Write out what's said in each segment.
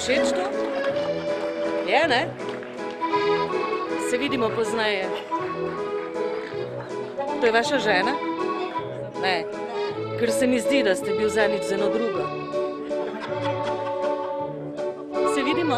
všeč to? Je, ne? Se vidimo pozneje. To je vaša žena? Ne, ker se mi zdi, da ste bil zadnjič z eno drugo. Se vidimo?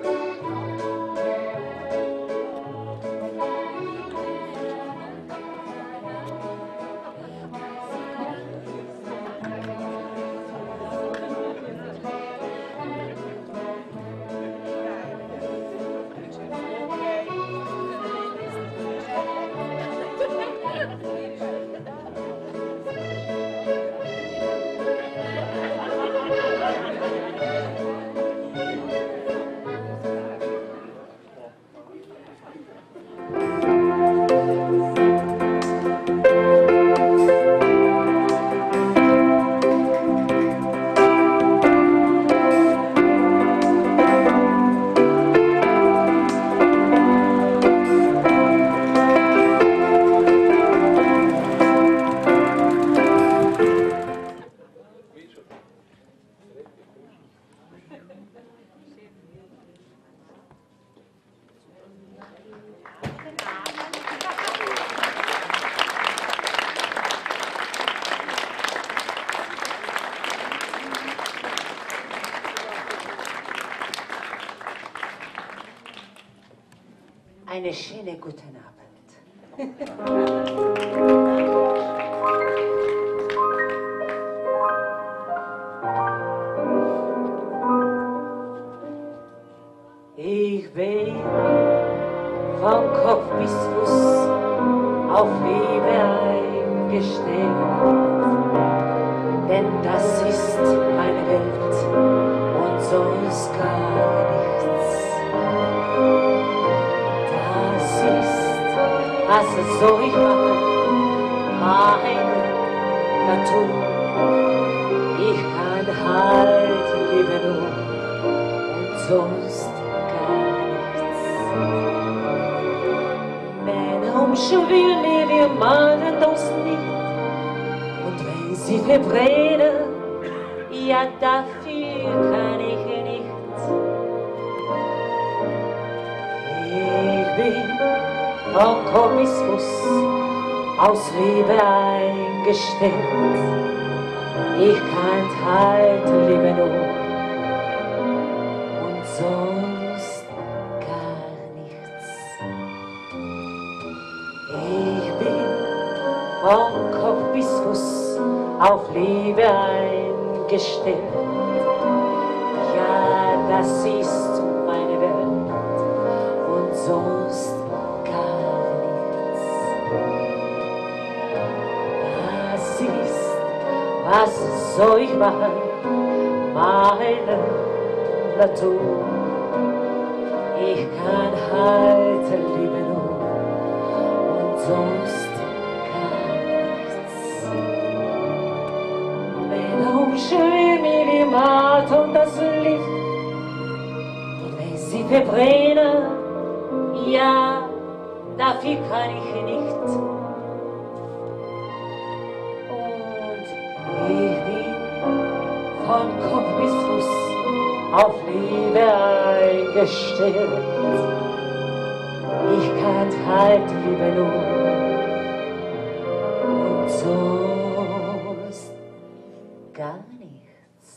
Einen schönen guten Abend. Ich bin vom Kopf bis Fuß auf Liebe eingestellt, denn das ist meine Welt und sonst gar nichts. Was soll ich machen? Meine Natur. Ich kann halt leben nur und sonst gar nichts. Männer umschwirren wir mahnen das nicht. Und wenn sie verbrennen, ja dafür kann ich nichts. Ich bin vom Kopf bis Fuß aus Liebe eingestellt. Ich kann halt leben nur und sonst gar nichts. Ich bin vom Kopf bis Fuß auf Liebe eingestellt. Ja, das ist meine Welt und sonst was soll ich machen? Meine Natur. Ich kann halt leben nur und sonst gar nichts. Männer umschwirren mir wie Mat und das Licht. Und wenn sie verbrennen, ja, dafür kann ich nicht. Von Kopf bis Fuß auf Liebe eingestellt. Ich kann halt leben nur und sonst gar nichts.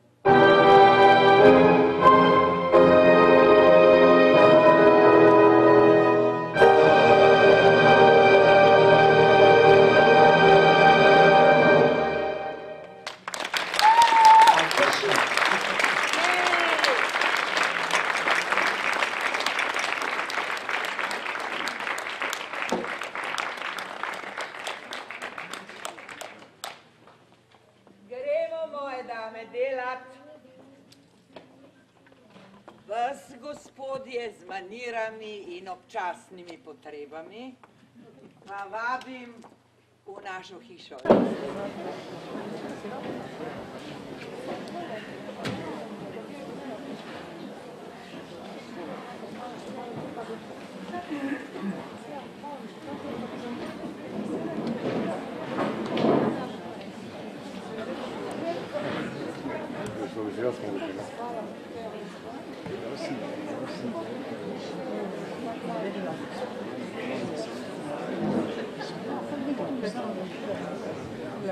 Vas, gospodje, z manirami in občasnimi potrebami, pa vabim v našo hišo. Hvala.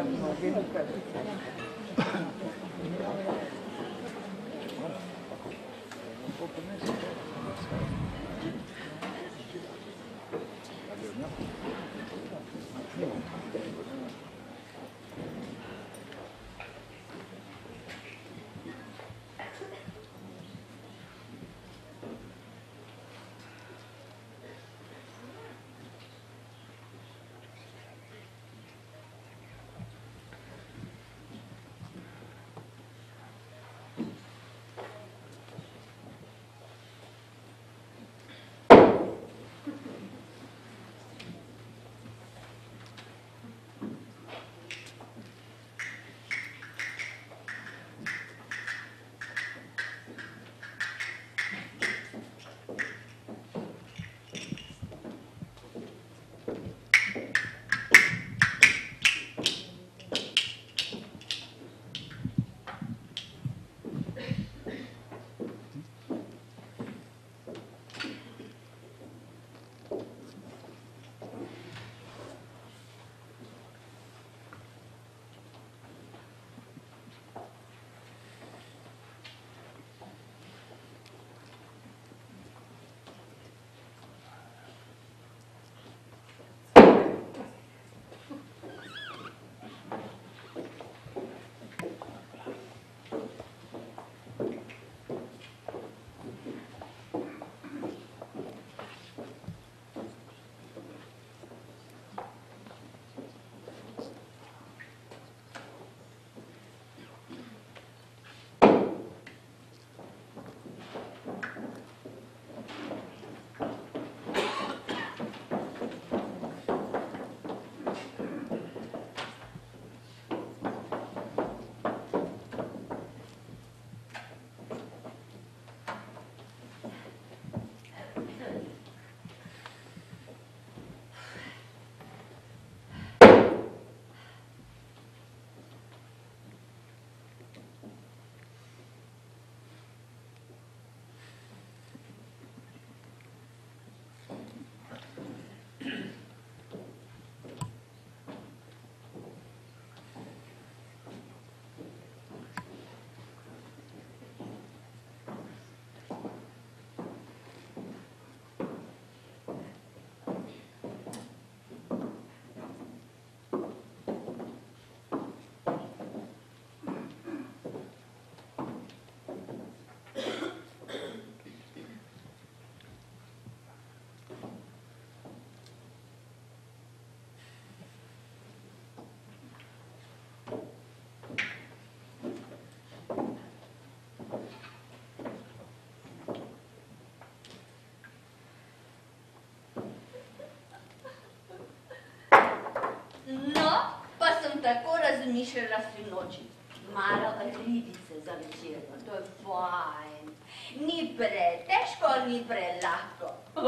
tako razmišljala sinoči. Malo ribice za večerjo, to je fajn. Ni pretežko, ni prelahko.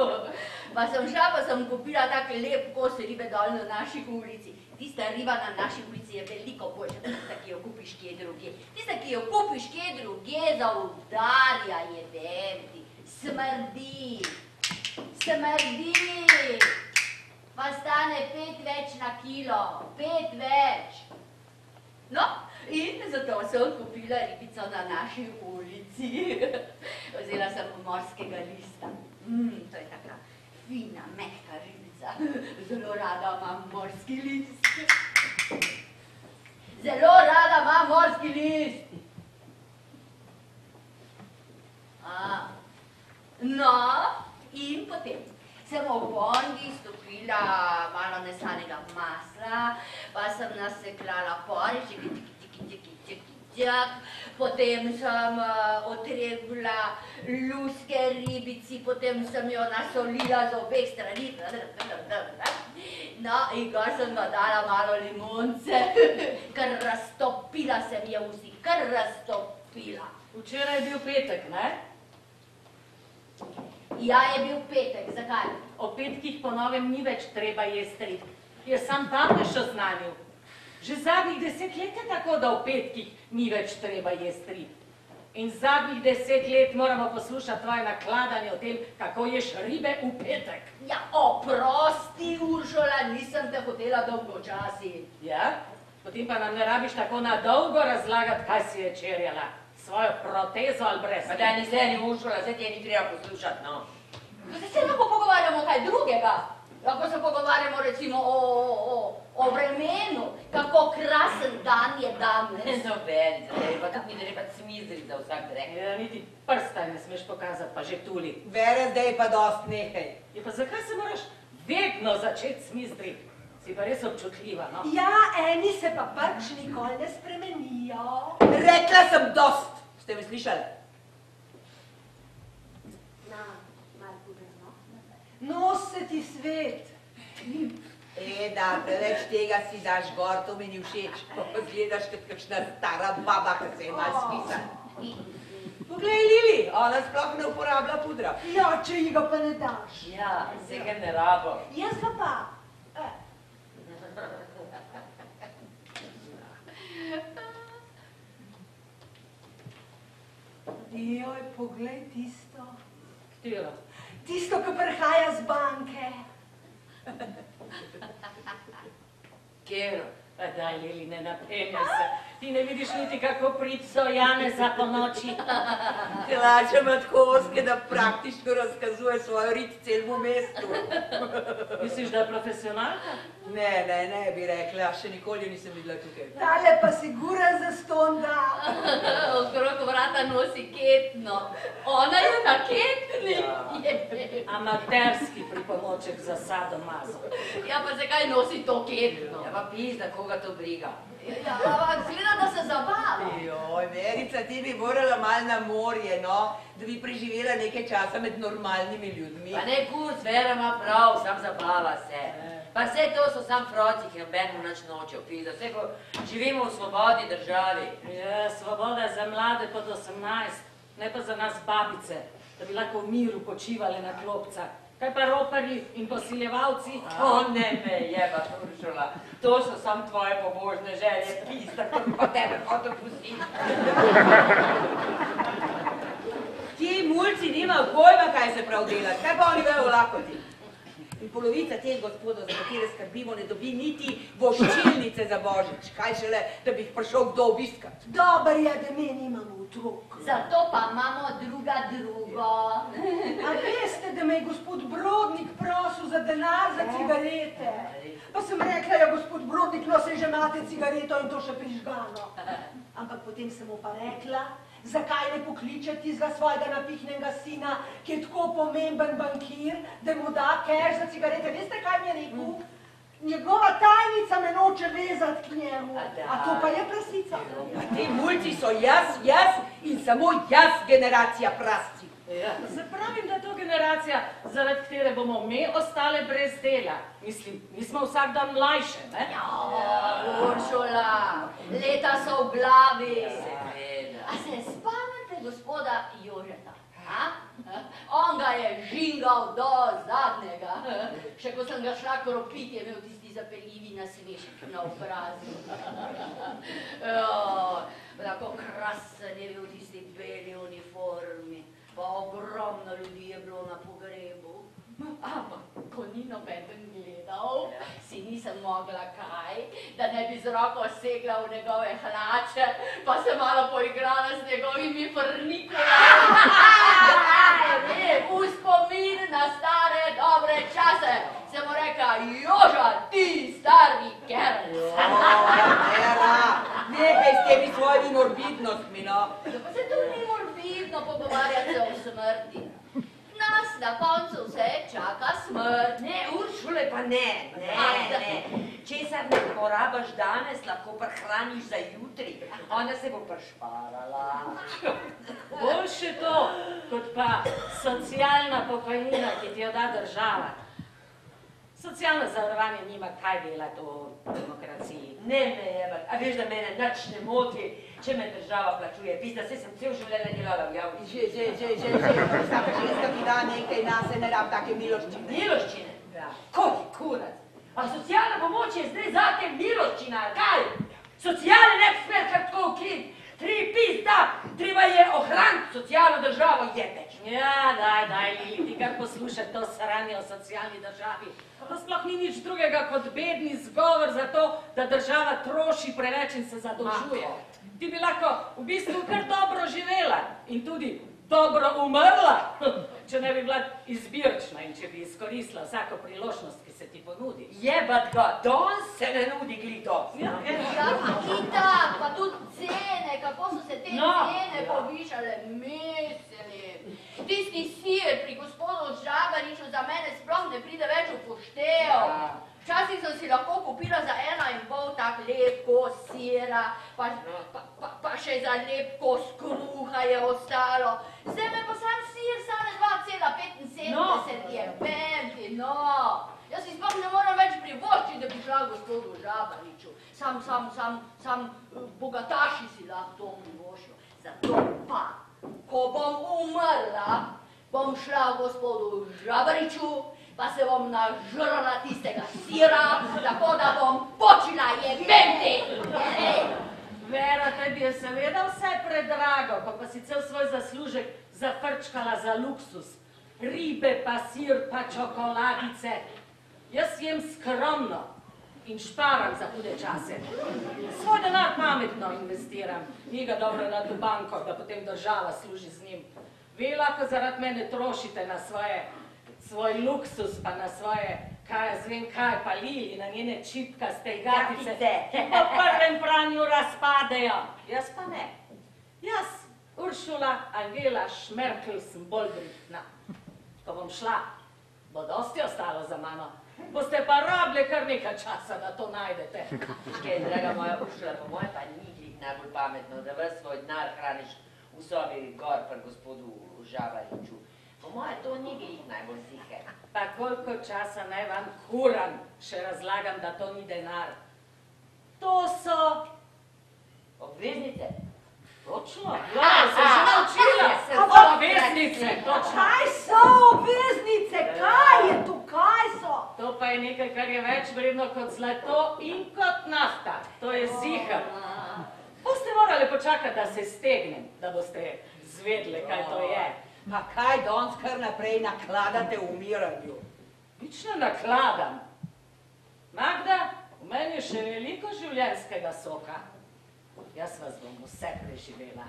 Pa sem šla, pa sem kupila tak lep kos ribe dol na naši ulici. Tista riba na naši ulici je veliko boljša, tista, ki jo kupiš kje druge. Tista, ki jo kupiš kje druge, zaudarja je verti. Smrdi. Smrdi. Pa stane 5 več na kilo. 5 več. No, in zato sem kupila ribico na naši ulici. Vzela sem morskega lista. To je taka fina, mehka ribica. Zelo rada imam morski list. Zelo rada imam morski list. No, in potem sem v bondi stopila malo nesanega masla, pa sem nasekljala porič, potem sem otrebila luske ribici, potem sem jo nasolila z obeh strani. No, in gor sem pa dala malo limonce, kar raztopila sem je vsi, kar raztopila. Včeraj je bil petek, ne? Ja, je bil petek, zakaj? O petkih po novem ni več treba jesti rib. Jaz sam tam še oznanil. Že zadnjih 10 let je tako, da o petkih ni več treba jesti rib. In zadnjih 10 let moramo poslušati tvoje nakladanje o tem, kako ješ ribe v petek. Ja, oprosti, Uršula, nisem te hotela dolgočasi. Ja? Potem pa nam ne rabiš tako na dolgo razlagati, kaj si je čerjala. Svojo protezo ali brez. Pa daj, se ni Uršula, zdaj ti je ni treba poslušati, no. Da se lahko pogovarjamo kaj drugega. Lahko se pogovarjamo recimo o vremenu, kako krasen dan je danes. No, Verica, zdaj pa tudi ni treba cmizdri za vsak drek. Ja, niti prsta ne smeš pokazati, pa že tuli. Vere, zdaj pa dost nehaj. Ja, pa zakaj se moraš vedno začeti smizdriti? Si pa res občutljiva, no? Ja, eni se pa pač nikoli ne spremenijo. Rekla sem dost. Ste me slišali? Nos se ti svet. Da, preveč tega si daš gor, to mi ni všeč. Pa zgledaš kot kakšna stara baba, ki se ima spisa. Poglej, Lili, ona sploh ne uporablja pudra. Ja, če ji ga pa ne daš. Ja, se ga ne rabo. Jaz ga pa. Joj, poglej tisto. Ktero? Tisto, ki prihaja z banke. Kero? Pa daj, Lili, ne napenjaj se. Ti ne vidiš niti, kako prico Janeza po noči. Hlača ima tako ozke, da praktično razkazuje svojo rit celemu mestu. Misliš, da je profesionalka? Ne, bi rekla, še nikoli nisem videla tukaj. Tale pa sigura za ston da. Okrog vrata nosi ketno. Ona je na ketni. Amaterski pripomoček za sadomazo. Ja, pa zakaj nosi to ketno? Ja, pa pizda, koga to briga. Ja, ampak zgleda, da se zabava. Joj, Verica, ti bi morala mal na morje, no, da bi preživela nekaj časa med normalnimi ljudmi. Pa ne kurc, Vera ima prav, sam zabava se. Pa vse to so sam froci, ki nobenemu nič noče pizda. Vse ko živimo v svobodni državi. Ja, svoboda za mlade pod 18, ne pa za nas babice, da bi lahko v miru počivali na klopcah. Kaj pa roparji in posiljevalci? O, ne me jeba, Uršula. To so sam tvoje pobožne želje, pizda, kot pa tebe hotel pustiti. Ti mulci nimajo pojma, kaj se prav dela, kaj pa oni vejo v lakoti. In polovica teh gospodov, za katere skrbimo, ne dobi niti voščilnice za Božič. Kaj šele, da bi jih prišel kdo obiskat. Dober je, da mi nimamo otrok. Zato pa imamo drugo. A veste, da me je gospod Brodnik prosil za denar za cigarete? Pa sem rekla, ja, gospod Brodnik, no se že imate cigareto in to še prižgano. Ampak potem sem mu pa rekla, zakaj ne pokliče tistega svojega napihnenega sina, ki je tako pomemben bankir, da mu da cash za cigarete. Veste, kaj mi je rekel? Njegova tajnica me noče vezati k njemu. A to pa je prasica. Ti mulci so jaz in samo jaz generacija prasci. Ja, se pravim, da je to generacija, zaradi katere bomo mi ostale brez dela. Mislim, mi smo vsak dan mlajše, ne? Ja, Uršula, leta so v glavi. Seveda. A se spomnite gospoda Jožeta? On ga je žingal do zadnjega. Še ko sem ga šla kropit, je imel tisti zapeljivi nasmešek na obrazu. Tako krasen je bil tisti beli uniformi. Pa ogromno ljudi je bilo na pogrebu. Ampak, ko ni nobeden gledal, si nisem mogla kaj, da ne bi z roko segla v njegove hlače, pa se malo poigrala s njegovimi frnikulami. V spomin na stare dobre čase se mu reka, Joža, ti stari kerc. Vera, nekaj s temi svojimi morbidnostmi, no. Pa se to ni morbidno pogovarjati se o smrti. Nas na koncu vse čaka smrt. Ne, Uršule, pa ne. Česar ne porabaš danes, lahko prihraniš za jutri. Ona se bo prišparala. Boljše to, kot pa socialna pokojnina, ki ti jo da država. Socialno zavarovanje nima kaj delati v demokraciji. Ne me jebat, a veš, da mene nič ne moti, če me država plačuje. Pizda, saj sem cel življenje delala v javni. Že. Vsaka ženska, ki da nekaj nase, ne rab take miloščine. Miloščine? Ja. Koji kurac? A socialna pomoč je zdaj zate miloščina, kaj? Socialne ne bi smel kar tako ukiniti. Pizda, treba je ohraniti socialno državo, jebeš. Ja, daj, Lili, ti kar poslušaj to sranje o socialni državi. To sploh ni nič drugega kot bedni zgovor za to, da država troši preveč in se zadolžuje. Ti bi lahko v bistvu kar dobro živela in tudi dobro umrla, če ne bi bila izbirčna in če bi izkoristila vsako priložnost, ki se ti ponudi. Jebat ga, danes se ne nudi glito. Ja, itak, pa tudi cene, kako so se te cene povišale, mislim. Tisti sir pri gospodu Žabariču za mene sploh ne pride več v poštev. Včasih sem si lahko kupila za 1,5 tak lep kos sira, pa še za lep kos kruha je ostalo. Zdaj me pa sam sir stane 2,75 je penti, no. Jaz si sploh ne moram več privoščiti, da bi šla gospodu Žabariču. Sam bogataši si lahko to privoščijo. Zato pa, ko bom umrla, bom šla gospodu Žabariču, pa se bom nažrla tistega sira, tako da bom počila jebenti. Vera, tebi je seveda vse predrago, pa si cel svoj zaslužek zafrčkala za luksus. Ribe, pa sir, pa čokoladice. Jaz jem skromno in šparam za hude čase. Svoj denar pametno investiram. Ni ga dobro dati v banko, da potem država služi z njim. Vi lahko zaradi mene trošite na svoj luksus, pa na svoje, kaj jaz vem kaj, pa Lili, na njene čipkaste igatice, ki po prvem pranju razpadejo. Jaz pa ne. Jaz, Uršula Angela Šmerkl, sem bolj brihtna. Ko bom šla, bo dosti ostalo za mano. Boste pa rabili kar nekaj časa, da to najdete. Kaj, draga moja Uršula, po moje pa ni najbolj pametno, da ves svoj denar hraniš v sobi gor pri gospodu Žabariču. Po moje to ni glih najbolj sihe. Pa koliko časa naj vam kuram, še razlagam, da to ni denar. To so obveznice. Točno, ja, se že naučila. Obveznice, točno. Kaj so obveznice? Kaj je to? Kaj so? To pa je nekaj, kar je več vredno kot zlato in kot nafta. To je ziher. Boste morali počakati, da se stegnem, da boste zvedli, kaj to je. Pa kaj danes kar naprej nakladate v umiranju? Nič ne nakladam. Magda, v meni je še veliko življenjskega soka. Jaz vas bom vse preživela.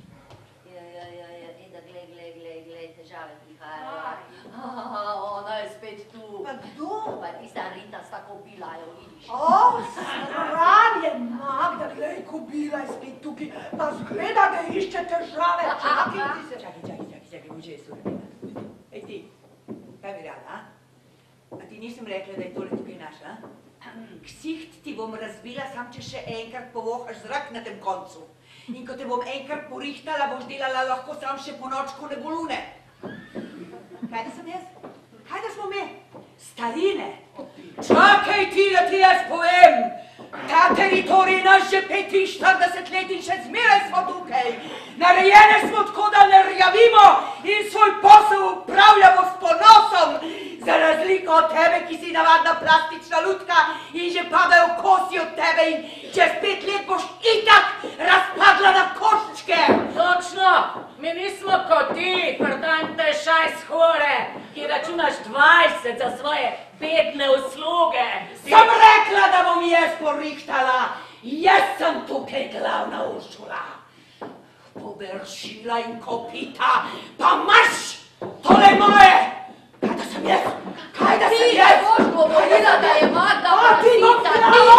Eda, glej, težave prihajajo. Ona je spet tu. Pa kdo? Pa tista Rita sta kobila, jo vidiš. Sram je, Magda, glej, kobila je spet tukaj, pa zgleda, da išče težave. Čakaj, bože, Surabina. Ej ti, kaj bi rada, a ti nisem rekla, da je tole tukaj naša? Ksiht ti bom razbila, sam če še enkrat povohaš zrak na tem koncu. In ko te bom enkrat porihtala, boš delala lahko sam še po nočku ne bo lune. Kaj da sem jaz? Kaj da smo mi? Starine! Čakaj ti, da ti jaz povem! Ta teritorij naš že 45 let in še zmeraj smo tukaj. Narejene smo tako, da ne rjavimo in svoj posel upravljamo s ponosom. Za razliko od tebe, ki si navadna plastična lutka in že padajo kosi od tebe in čez 5 let boš itak razpadla na koščke. Točno, mi nismo kot ti, pardon te šajs hore, ki računaš 20 za svoje bedne usluge. Sem rekla, da bom jaz porihtala. Jaz sem tukaj glavna Uršula. Površila in kopita, pa marš! Tole moje! Kaj da sem jaz? Kaj da sem jaz? Ti boš govorila, da je Magda prasica.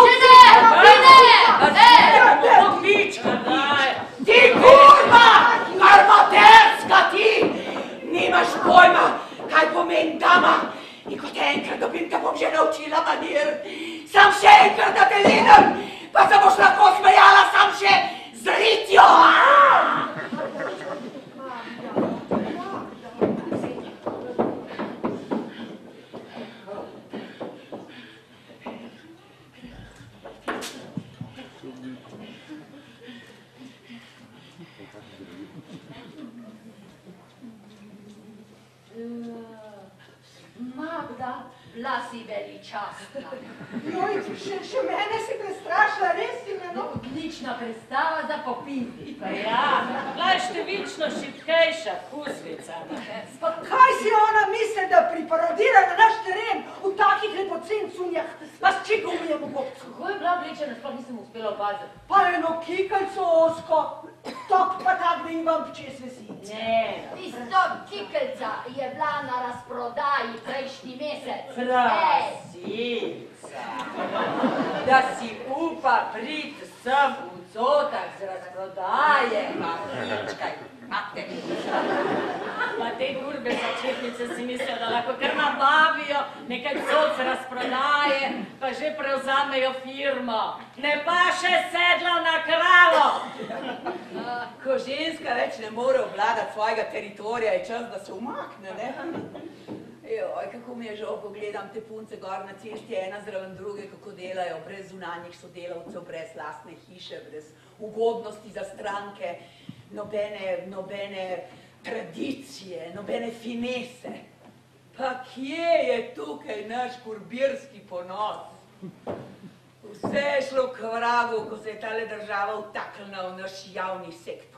Ti kurva! Armaterska ti! Nimaš pojma, kaj pomeni dama. In ko te enkrat dobim, te bom že naučila manir. Sam še enkrat, da te lidem, pa se boš lahko smejala sam še z Ritjo. Magda, Bila si veličastna. Joj, še mene si prestrašila, res si me, no? Odlična predstava za popindi. Pa ja, bila je številčno šibkejša kuslica. Pa kaj si ona misli, da priparadira na naš teren v takih lepocen cunjah, pa s čigovjem v gobcu? Kako je bila oblečena, sploh nisem uspela opaziti. Pa eno kikalco osko, top pa tak, da imam čez vesice. Ne, Tisto kikelca je bila na razprodaji prejšnji mesec. Prasica, da si upa priti sem v cotak z razprodaje, pa ničkaj, imate. pa te gurbe začetnice si mislijo, da lahko kar nabavijo nekaj coc razprodaje, pa že prevzamejo firmo. Ne pa še sedlo na kravo. Ko ženska več ne more obvladati svojega teritorija, je čas, da se umakne, ne? Joj, kako mi je žal, ko gledam te punce gor na cesti, ena zraven druge, kako delajo, brez zunanjih sodelavcev, brez lastne hiše, brez ugodnosti za stranke, nobene tradicije, nobene finese. Pa kje je tukaj naš kurbirski ponos? Vse je šlo k vragu, ko se je tale država vtaknila v naš javni sektor.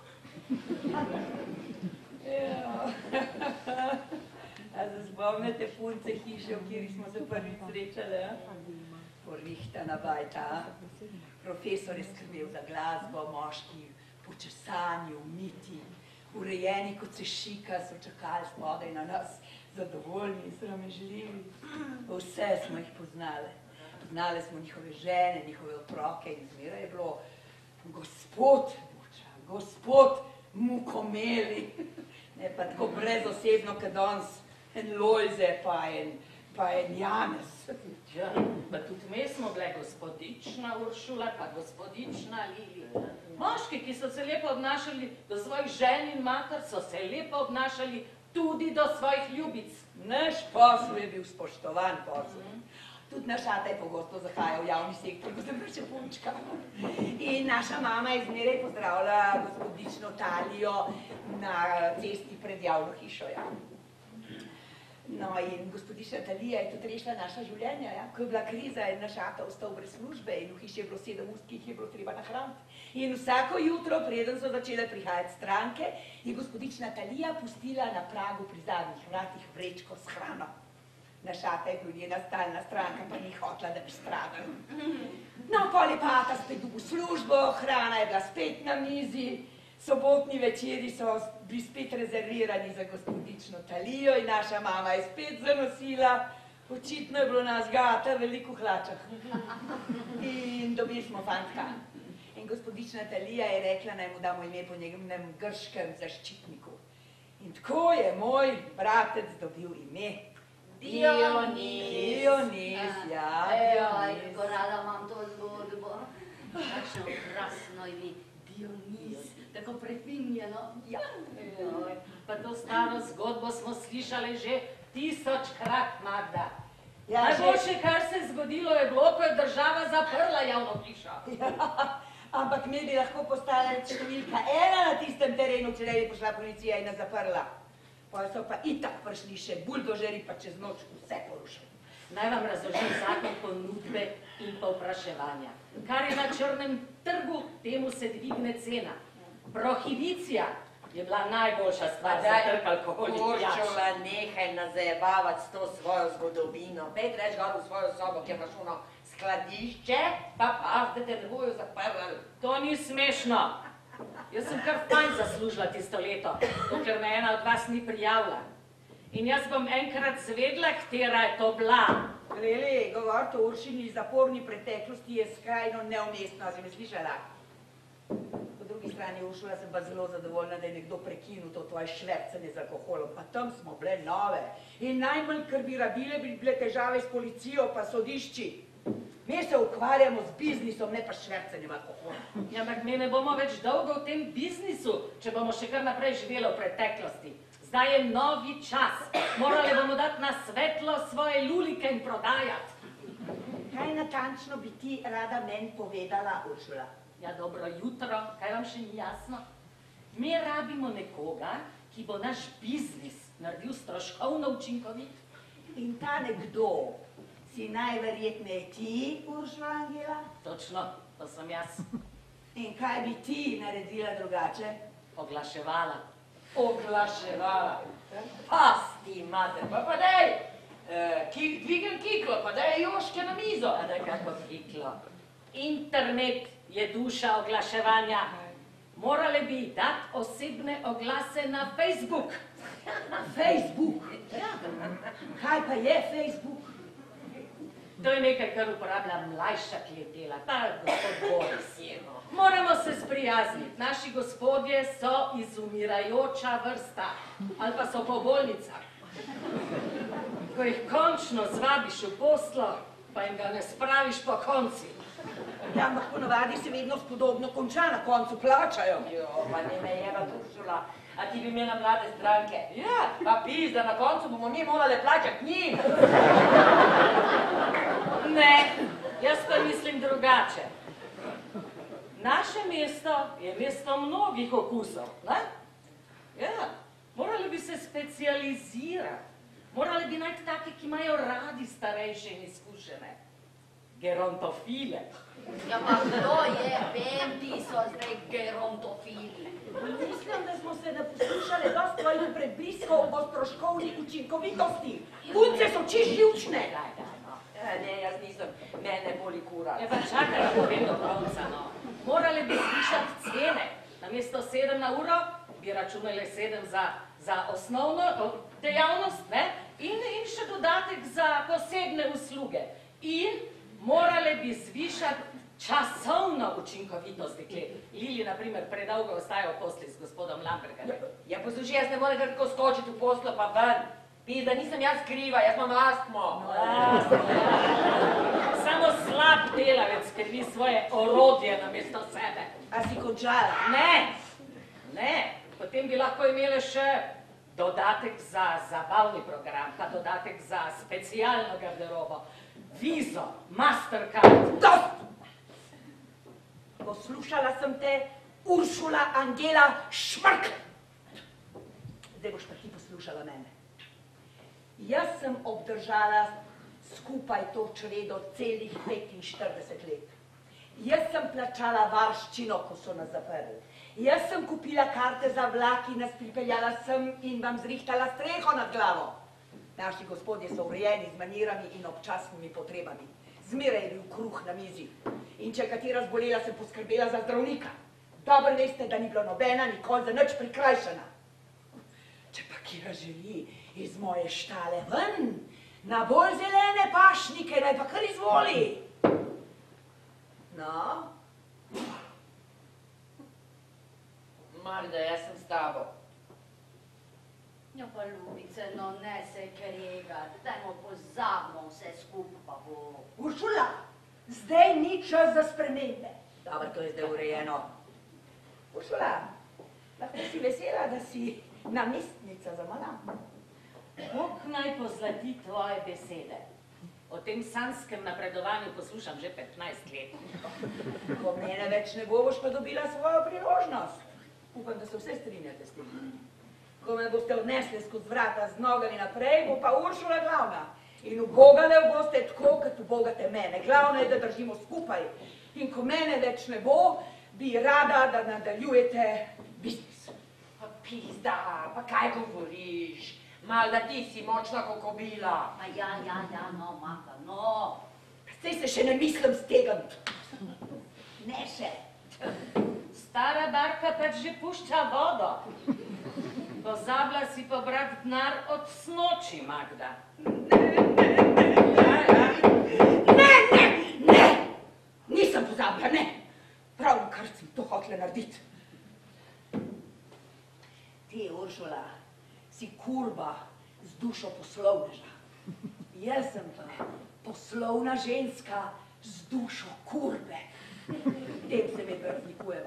A se spomnite punce hiše, v kjeri smo se prvič srečali? Porihtana bajta. Profesor je skrbel za glasbo, moški počesani, umiti, urejeni kot se šika, so čakali spodaj na nas, zadovoljni in sramežljivi. Vse smo jih poznali. Poznali smo njihove žene, njihove otroke in zmeraj je bilo gospod Buča, gospod Mukomeli. Ne pa tako brezosebno, kot danes en Lojze pa en Janez. Ja, pa tudi mi smo bile gospodična Uršula, pa gospodična Lili. Moški, ki so se lepo obnašali do svojih žen in mater, so se lepo obnašali tudi do svojih ljubic. Naš posel je bil spoštovan posel. Tudi naš ata je pogosto zahajal v javni sektor, ko sem bila še punčka. In naša mama je zmeraj pozdravila gospodično Talijo na cesti pred javno hišo. Ja. No in gospodična Talija je tudi rešila naša življenja. Ja. Ko je bila kriza, je naš ata ostal brez službe in v hiši je bilo 7 ust, ki jih je bilo treba nahraniti. In vsako jutro, preden so začele prihajati stranke, je gospodična Talija pustila na pragu pri zadnjih vratih vrečko s hrano. Naš ata je bil njena stalna stranka, pa ni hotela, da bi stradala. No, pol je pa ata spet v službo, hrana je bila spet na mizi, sobotni večeri so bili spet rezervirani za gospodično Talijo in naša mama je spet zanosila. Očitno je bilo nas gata veliko hlačah. In dobili smo fantka. In gospodična Talija je rekla, naj mu damo ime po njegovem grškem zaščitniku. In tako je moj bratec dobil ime. Dionis, ja. Ej, kako rada imam to zgodbo. Kakšno krasno ime, Dionis, tako prefinjeno. Ja. Pa to staro zgodbo smo slišali že 1000-krat, Magda. Ja, Najboljše, kar se je zgodilo, je bilo, ko je država zaprla javno hišo. Ja, ampak mi bi lahko postala številka 1 na tistem terenu, če ne bi prišla policija in nas zaprla. Pa so pa itak prišli še buldožeri, pa čez noč vse porušili. Naj vam razložim zakon ponudbe in povpraševanja. Kar je na črnem trgu, temu se dvigne cena. Prohibicija je bila najboljša stvar za trg alkoholnih pijač. Uršula, nehaj nazajebavati s to svojo zgodovino. Pejte reč gor v svojo sobo, kjer imaš ono skladišče, pa paz, da te ne bojo zaprli. To ni smešno. Jaz sem kar fajn zaslužila tisto leto, dokler me ena od vas ni prijavila. In jaz bom enkrat zvedla, katera je to bila. Lili, govoriti o Uršini zaporni preteklosti je skrajno neumestno, a si me slišala? Po drugi strani, Uršula, sem pa zelo zadovoljna, da je nekdo prekinil to tvoje švercanje z alkoholom, pa tam smo bile nove. In najmanj, kar bi rabile, bi bile težave s policijo pa sodišči. Mi se ukvarjamo z biznisom, ne pa švercanjem alkohola. Ja, ampak mi ne bomo več dolgo v tem biznisu, če bomo še kar naprej živeli v preteklosti. Zdaj je novi čas. Morali bomo dati na svetlo svoje lulike in prodajati. Kaj natančno bi ti rada meni povedala, Uršula? Ja, dobro jutro. Kaj vam še ni jasno? Mi rabimo nekoga, ki bo naš biznis naredil stroškovno učinkovit. In ta nekdo Si najverjetneje ti, Uršula Angela? Točno, to sem jaz. In kaj bi ti naredila drugače? Oglaševala. Oglaševala. Pasti, mater, pa daj, dvigam kiklo, pa daj joške na mizo. A da kako kiklo. Internet je duša oglaševanja. Morali bi dati osebne oglase na Facebook. Facebook? Kaj pa je Facebook? To je nekaj, kar uporablja mlajša klientela, ta gospod Boris. Moramo se sprijazniti. Naši gospodje so izumirajoča vrsta. Ali pa so po bolnicah. Ko jih končno zvabiš v poslo, pa jim ga ne spraviš po konci. Ja, ampak ponovadi se vedno spodobno konča, na koncu plačajo. Jo, pa ne me jeva Uršula. A ti bi imela mlade stranke? Ja, pa pizda, na koncu bomo mi morali plačati njim. Ne, jaz pa mislim drugače. Naše mesto je mesto mnogih okusov, ne? Ja, morali bi se specializirati. Morali bi najti take, ki imajo radi starejše in izkušene. Gerontofile. Ja, pa kdo je, vem, ti so zdaj gerontofili. Mislim, da smo se naposlušali dosti tvojih predbiskov o stroškovni učinkovitosti. Punce so čisto živčne. Ne, jaz nisem, mene boli kura. Ne pa čakaj, da povem do konca, no. Morali bi zvišati cene. Namesto 7 na uro bi računali 7 za osnovno dejavnost, ne? In še dodatek za posebne usluge. In morali bi zvišati časovno učinkovitost deklet. Lili, na primer, predolgo ostaja v posli z gospodom Lambergarjem. Ja, poslušaj, jaz ne morem kar tako skočiti v poslo pa ven. Pizda, nisem jaz kriva, jaz imam astmo. Samo slab delavec skrbi svoje orodje namesto sebe. A si končala? Ne. Potem bi lahko imeli še dodatek za zabavni program, pa dodatek za specialno garderobo, vizo, Mastercard. Dost! Poslušala sem te, Uršula Angela Šmrk. Zdaj boš pa ti poslušala mene. Jaz sem obdržala skupaj to čredo celih 45 let. Jaz sem plačala varščino, ko so nas zaprli. Jaz sem kupila karte za vlak in nas pripeljala sem in vam zrihtala streho nad glavo. Naši gospodje so urejeni z manirami in občasnimi potrebami. Zmeraj je bil kruh na mizi. In če je katera zbolela, sem poskrbela za zdravnika. Dobro veste, da ni bila nobena nikoli za nič prikrajšana. Če pa kira želi iz moje štale ven, na bolj zelene pašnike, naj pa kar izvoli. No? Marda, jaz sem s tabo. Ja, pa ljubice, no ne se kregati, dajmo pozabimo vse skupaj pa bo. Uršula, zdaj ni čas za spremembe. Dobro, to je zdaj urejeno. Uršula, lahko si vesela, da si namestnica za mana. Bog naj pozlati tvoje besede. O tem sanskem napredovanju poslušam že 15 let. Ko mene več ne bo, boš pa dobila svojo priložnost. Upam, da se vse strinjate s tem. Ko me boste odnesli skozi vrata z nogami naprej, bo pa Uršula glavna. In ubogale boste tako, kot ubogate mene. Glavno je, da držimo skupaj. In ko mene več ne bo, bi rada, da nadaljujete biznis. Pa pizda, pa kaj govoriš? Mal, da ti si močna kokobila. A ja, no, Magda, no. Saj se še ne mislim stegniti. Ne še. Stara barka pač že pušča vodo. Pozabila si pobrati denar od snoči, Magda. Ne! Nisem pozabila, ne! Pravkar sem to hotela narediti. Ti, Uršula, si kurba z dušo poslovneža. Jaz sem pa poslovna ženska z dušo kurbe. Tem se mi razlikujeva.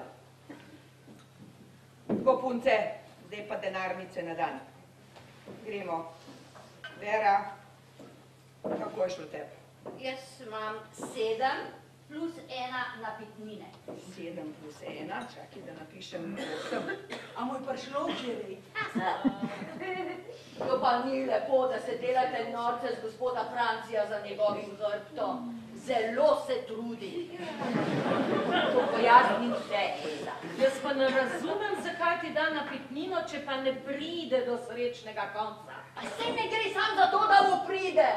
Tako, punce, zdaj pa denarnice na dan. Gremo. Vera, kako je šlo tebi? Jaz imam 7 plus 1 napitnine. 7 plus 1, čakaj, da napišem 8. A moj prišlo včeraj? To pa ni lepo, da se delate norce z gospoda Francija za njegovim hrbtom. Zelo se trudi. To pojasni vse, Eza. Jaz pa ne razumem, zakaj ti da napitnino, če pa ne pride do srečnega konca. A saj ne gre sam za to, da mu pride.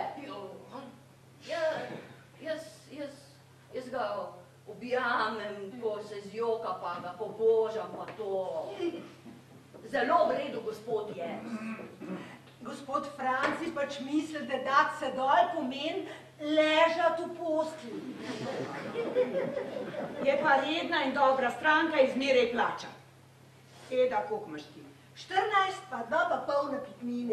Jaz ga objamem, ko se zjoka, pa ga pobožam, pa to. Zelo v redu, gospod je. Gospod Franci pač misli, da dat se dol pomeni ležati v postelji. Je pa redna in dobra stranka, izmeraj plača. Eda, koliko imaš ti? 14 pa 2 pa pol napitnine.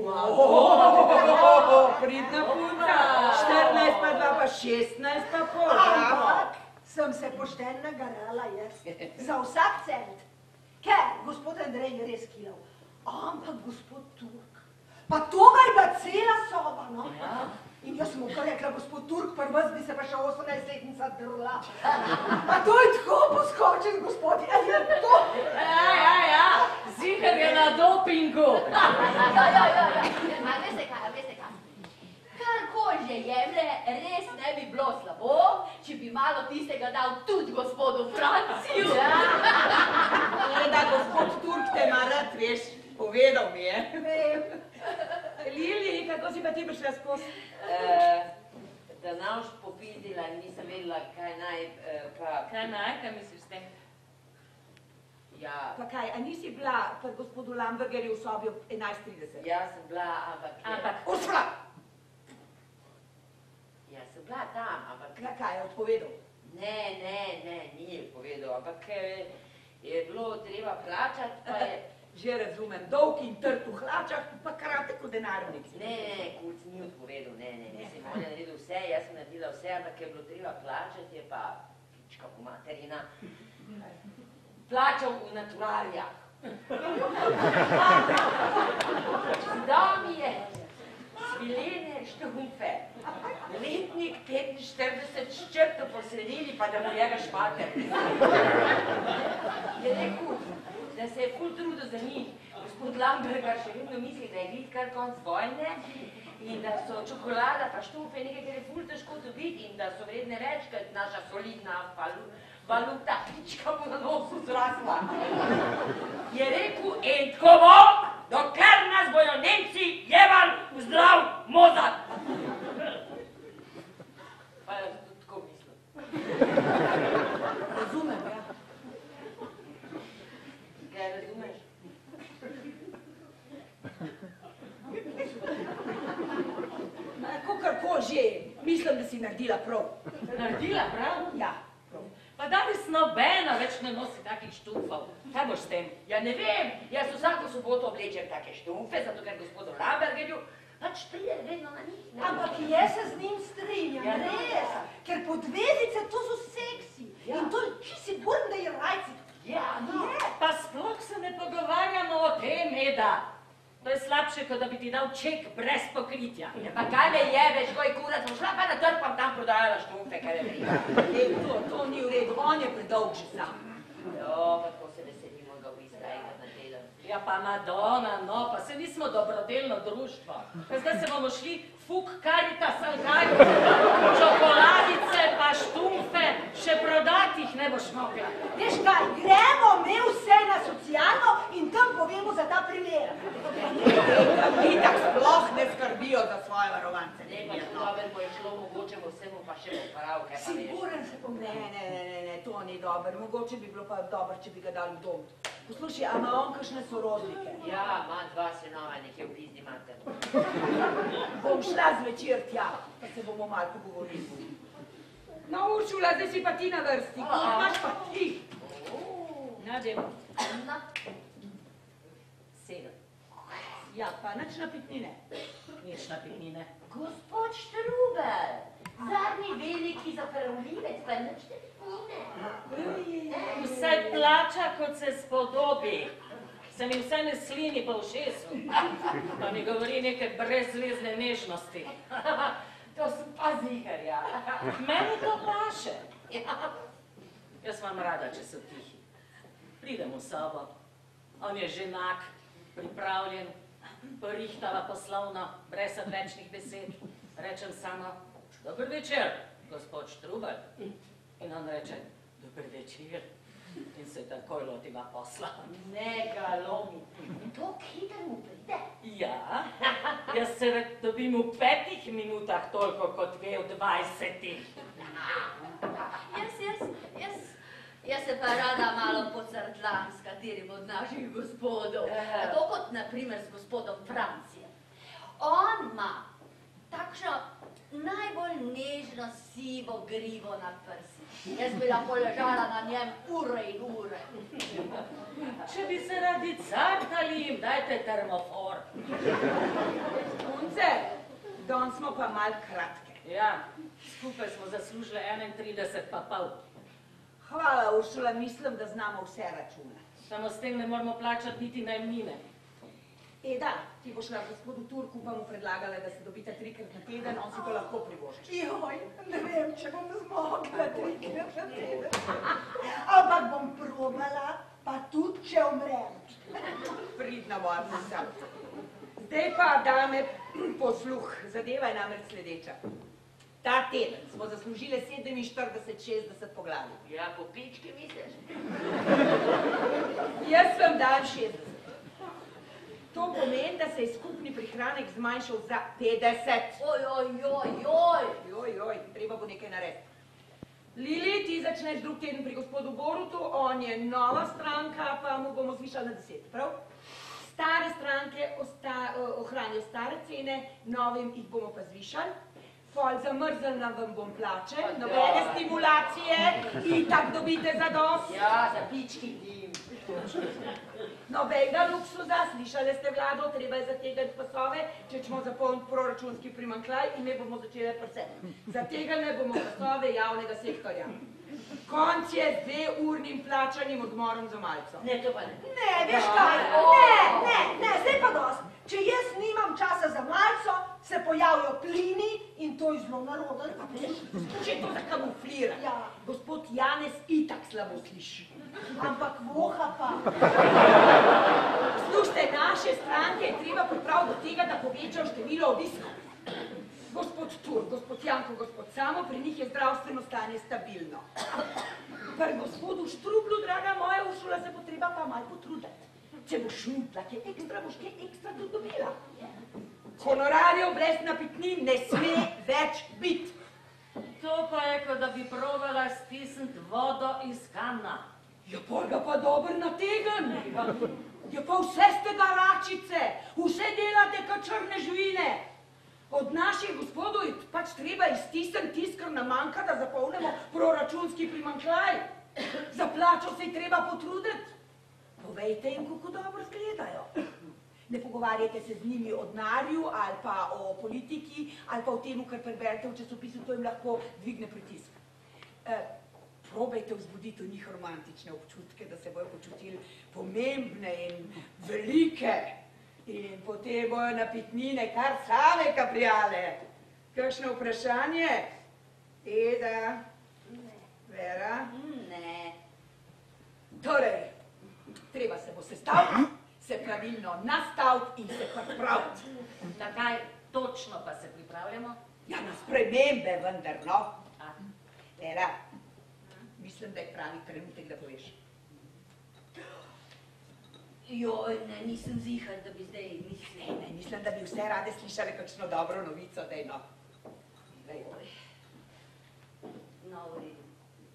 Pridna punca. 14 pa 2 pa 16 pa pol. Ampak sem se pošteno nagarala jaz. Za vsak cent. Ker gospod Andrej je res kilal. Ampak gospod Turk, pa to ga je bila cela soba, no? In jaz sem mu kar rekla, gospod Turk, pri vas bi se pa še 18-letnica drla. Pa to je tako poskočen, gospod, je to. Ja, ziher je na dopingu. Ja. A veste kaj? Karkoli že jemlje, res ne bi bilo slabo, če bi malo tistega dal tudi gospodu Franciju. Da, gospod Turk te ima rad, veš, povedal mi je. Lili, kako si pa ti prišla skozi? Da naš popildila in nisem vedela, kaj naj, Kaj misliš s tem? Ja, Pa kaj, a nisi bila pri gospodu Lambergerju v sobi ob 11:30? jaz sem bila, ampak... Ursula! Ja, sem bila tam, ampak... Kaj je odpovedal? Ne, ni povedal, ampak je bilo treba plačati, pa je... Že razumem, dolg in trd v hlačah, pa kratek v denarnici. Ne, Kurc ni odpovedal, ne, mislim, on je naredil vse, jaz sem naredila vse, ampak je bilo treba plačati, je pa pička po materina, plačal v naturalijah. Dal mi je svilene štrumfe, letnik 45 s črto po sredini, pa da mu njega špater. Je rekel, da se je ful trudil za njih. Gospod Lamberger še vedno misli, da je glih kar konc vojne in da so čokolada pa štufe nekaj, kar je ful težko dobiti in da so vredne več, kot naša solidna valuta, pička mu na nosu zrasla. Je rekel, in tako bo, dokler nas bojo Nemci jebali v zdrav mozak. Pa jaz tudi tako mislim. Razumem, ja. Kaj razumeš? Kakorkoli že, mislim, da si naredila prav. Naredila prav? Ja, prav. Pa danes nobena več ne nosi takih štufov. Kaj boš s tem? Ja ne vem, jaz vsako soboto oblečem take štufe, zato ker gospodu Lambergerju pač pride vedno na njih. Ampak jaz se z njim strinjam, res. Ker podvezice to so seksi. In to je čisto sigurno, da je rajci. Ja, no. Pa sploh se ne pogovarjamo o tem, Eda. To je slabše, kot da bi ti dal ček brez pokritja. Ja, pa kaj me jebeš, ko je kurac, bom šla pa na trg, pa tam prodajala štufe, kaj je vrija. To ni v redu, on je predolg že sam. Jo, pa tako se veselimo ga v ista enkrat na teden. Ja pa Madonna, no, pa se nismo dobrodelno društvo. Pa zdaj se bomo šli fuk Caritas ali kaj, čokoladice pa štumfe, še prodati jih ne boš mogla. Veš kaj, gremo mi vse na socialno in tam povemo za ta primer. Itak sploh ne skrbijo za svoje varovance. Ne, pa še dober bo je šlo, mogoče bo vsemu pa še poprav, kaj pa veš. Siguren se bom. Ne, to ni dobro. Mogoče bi bilo pa dobro, če bi ga dali v dom. Poslušaj, a ima on kakšne sorodnike? Ja, ima 2 sinova, nekje v pizdi mater. Bom šla zvečer tja, pa se bomo malo pogovorili. No, Uršula, zdaj si pa ti na vrsti. Koliko imaš pa ti? Nadjem, Na, 7. Ja, pa nič napitnine. Nič napitnine. gospod Štrubel, zadnji veliki zapravljivec, pa nič ne pine. Vsaj plača, kot se spodobi. Se mi vse ne slini po ušesu. Pa mi govori neke brezvezne nežnosti. To sem pa ziher, ja. Meni to paše. Jaz vam rada, če so tihi. Pridem v sobo. On je ženak, pripravljen, porihtava poslovno, brez odvečnih besed. Rečem samo, dober večer, gospod Štrubelj. In on reče, dober večer. In se takoj lotiva posla. Ne ga lomi. To hitro mu pride. Ja, jaz se dobim v 5 minutah toliko, kot ve v 20. Jaz se pa rada malo pocrtlam s katerim od naših gospodov. Tako kot naprimer s gospodom Francijem. On ima takšno najbolj nežno sivo grivo na prsi. Jaz bi lahko ležala na njem ure in ure. Če bi se radi cartali, jim dajte termofor. Punce, danes smo pa mal kratke. Ja, skupaj smo zaslužili 31 pa pol. Hvala, Uršula, mislim, da znamo vse račune. Samo s tem ne moramo plačati niti najemnine. Eda, ti boš na gospodu Turku pa mu predlagala, da se dobite 3-krat na teden, on si to lahko privošči. Joj, ne vem, če bom zmogla 3-krat na teden. Ampak bom probala, pa tudi, če umrem. Pridna varnica. Zdaj pa, dame, posluh. Zadeva je namreč sledeča. Ta teden smo zaslužili 47-60 poglavij. Ja, po pički misliš? Jaz sem dal 60. To pomeni, da se je skupni prihranek zmanjšal za 50. Oj. Treba bo nekaj narediti. Lili, ti začneš drug teden pri gospodu Borutu, on je nova stranka, pa mu bomo zvišali na 10, prav? Stare stranke ohranijo stare cene, novim jih bomo pa zvišali. Pol zamrznila vam bom plače, nobene stimulacije, itak dobite zadost. Ja, za pički dim. Nobenega luksuza, slišali ste vlado, treba je zategati pasove, če ćemo zapolniti proračunski primanjkljaj in ne bomo začeli preseti. Zategali bomo pasove javnega sektorja. Konc je z 2-urnim plačanim odmorom za malco. Ne, to pa ne. Ne, veš kaj, ne, zdaj pa dost. Če jaz nimam časa za malco, se pojavijo plini in to je zelo narodno, a veš? Če to zakamuflira. Ja. Gospod Janez itak slabo sliši. Ampak voha pa. Slušajte, naše stranke je treba pripraviti do tega, da povečajo število obiskov. Gospod Tur, gospod Janko, gospod Samo, pri njih je zdravstveno stanje stabilno. Pri gospodu Štrublu, draga moja Uršula, se bo treba pa malo potruditi. Če boš šmutla, kaj ekstra tudi dobila. Honorarjev brez napitnin ne sme več biti. To pa je, kot da bi probala stisniti vodo iz kamna. Ja, pol ga pa dober nategan. Ja, pa vse ste garačice, vse delate kot črne živine. Od naših gospodov je pač treba iztisniti tisto, kar nam manjka, da zapolnimo proračunski primanjkljaj. Za plačo se je treba potruditi. Povejte jim, kako dobro izgledajo. Ne pogovarjajte se z njimi o denarju ali pa o politiki ali pa o tem, kar preberete v časopisu, to jim lahko dvigne pritisk. Probajte vzbuditi v njih romantične občutke, da se bojo počutili pomembne in velike. In potem bojo napitnine kar same kaprijale. Kakšno vprašanje? Eda? Vera? Ne. Torej, treba se bo sestaviti, se pravilno nastaviti in se pripraviti. Na kaj točno pa se pripravljamo? Ja, na spremembe vendar, no. Vera, mislim, da je pravi trenutek, da poveš. Joj, ne, nisem zihar, da bi zdaj mislila. Ne, mislim, da bi vse rade slišali kakšno dobro novico, daj no. No, v redu.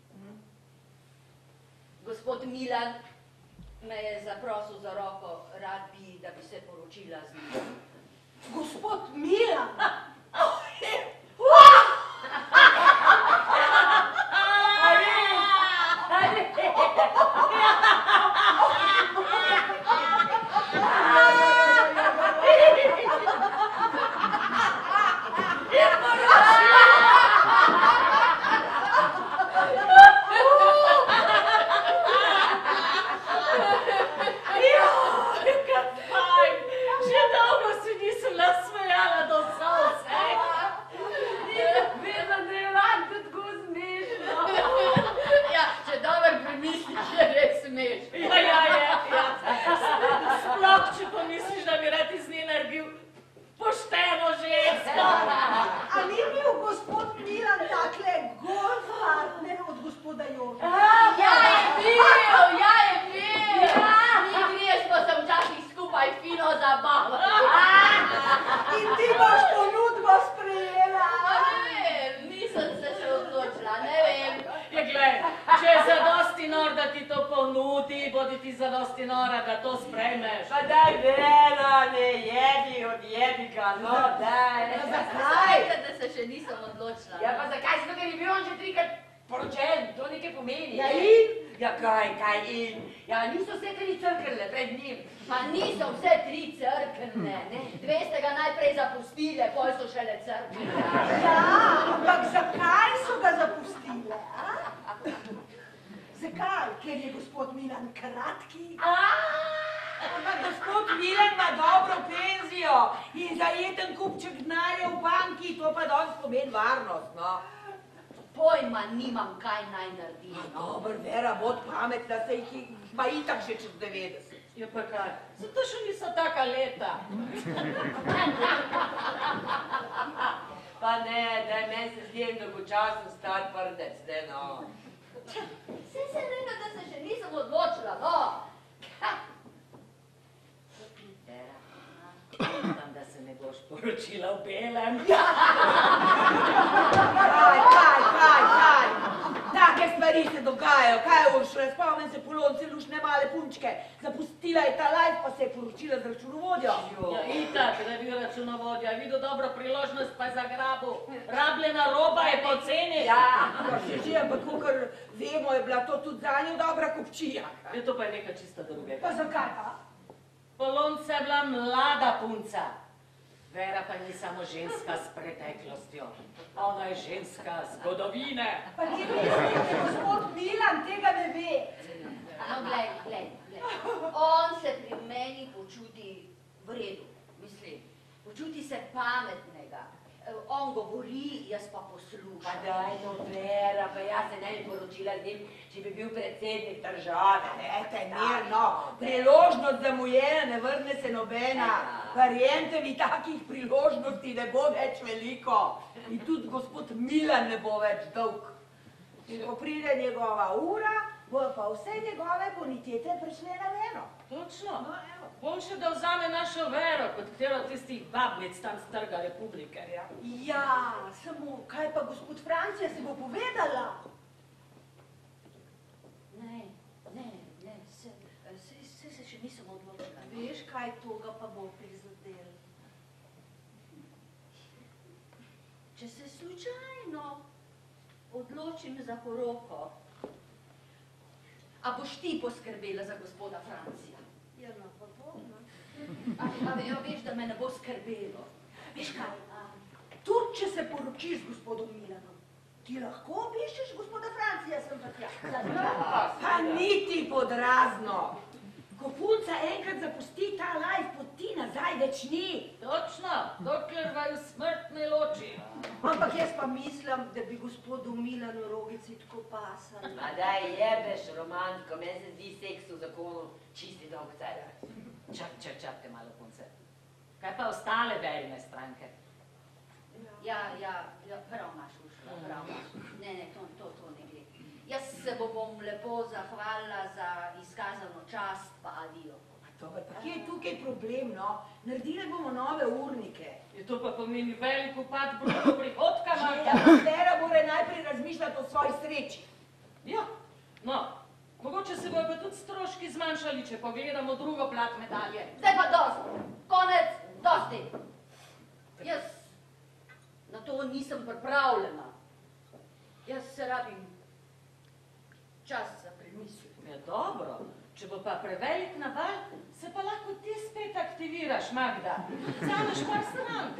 Gospod Milan me je zaprosil za roko, rad bi, da bi se poročila z njim. Gospod Milan! Že dolgo se nisem nasmejala do solze. glej, če je zadosti nor, da ti to ponudi, bodi ti zadosti nora, da to sprejmeš. Pa daj, Vera, ne odjedi ga, no, daj. Zakaj? Da se še nisem odločila. Ja, pa zakaj? Zato, ker je bil on že 3-krat poročen, to nekaj pomeni. Ja, in? Ja, kaj in? Ja, niso vse 3 crknile pred njim. Pa niso vse 3 crkne, ne? 2 ste ga najprej zapustile, pol so šele crkne. Ja, ampak zakaj so ga zapustile, a? Zakaj? Ker je gospod Milan kratki? Ampak gospod Milan ima dobro penzijo in zajeten kupček denarja v banki, to pa danes pomeni varnost, no. Pojma nimam, kaj naj naredim. Dober, Vera, bod pametna, se jih pa itak že čez 90. Ja, pa kaj? Zato še niso taka leta. Pa ne, daj, meni se zdi en dolgočasen star prdec, ne, no. Saj se rekla, da se še nisem odločila, no. Vera, Upam, da se ne boš poročila v belem. Kaj? Take stvari se dogajajo, kaj Uršula, spomnim se polonce lušne male punčke. Zapustila je ta life, pa se je poročila z računovodjo. Ja, itak, da je bil računovodja, videl dobro priložnost, pa je zagrabil. Rabljena roba je poceni. Ja, že, ampak kakor vemo, je bila to tudi zanjo dobra kupčija. Ja, to pa je nekaj čisto drugega. Pa zakaj pa? Polonca je bila mlada punca. Vera pa ni samo ženska s preteklostjo. Ona je ženska zgodovine. Pa ti misliš, da gospod Milan tega ne ve? No, glej. On se pri meni počuti v redu, mislim. Počuti se pametnega. On govori, jaz pa poslušam. pa daj, no, Vera, pa jaz se ne bi poročila z njim, če bi bil predsednik države. Ete, mirno, priložnost zamujena, ne vrne se nobena. Verjemte mi, takih priložnosti ne bo več veliko. In tudi gospod Milan ne bo več dolg. In ko pride njegova ura, bo pa vse njegove bonitete prišle na meno. Točno. No, evo. Boljše, da vzame našo Vero, kot katero tistih bablic tam z trga Republike. Ja, samo kaj pa gospod Francija se bo povedala? Ne, se še nisem odločila. Veš, kaj toga pa bo prizadel? Če se slučajno odločim za poroko, a boš ti poskrbela za gospoda Francija? Ja, no, pa to, no. A veš, da me ne bo skrbelo. Veš kaj, Tudi če se poročiš z gospodom Milanom, ti lahko obiščeš gospoda Francija, sem pa tja. Pa niti podrazno. Ko punca enkrat zapusti ta life, poti nazaj več ni. Točno, dokler vaju smrt ne loči. Ampak jaz pa mislim, da bi gospodu Milanu rogici tako pasali. A daj, jebeš romantiko, meni se zdi seks v zakonu čisti dolg cajt. Čakajte malo, punce. Kaj pa ostale Verine stranke? Ja, prav imaš, Uršula, prav imaš. Ne, to ne gre. Jaz se bom lepo zahvalila za izkazano čast, pa adijo. Dobar, pa kje je tukaj problem, no? Naredili bomo nove urnike. Je to pa pomeni velik upad bruto prihodka, Ja, Marta? Vera mora najprej razmišljati o svoji sreči. Ja, no, mogoče se bojo pa tudi stroški zmanjšali, če pogledamo drugo plat medalje. Zdaj pa dosti, konec, dosti. Jaz na to nisem pripravljena. Jaz se rabim čas za premisliti. Ja, dobro, če bo pa prevelik naval, se pa lahko ti spet aktiviraš, Magda. Vzameš par stran.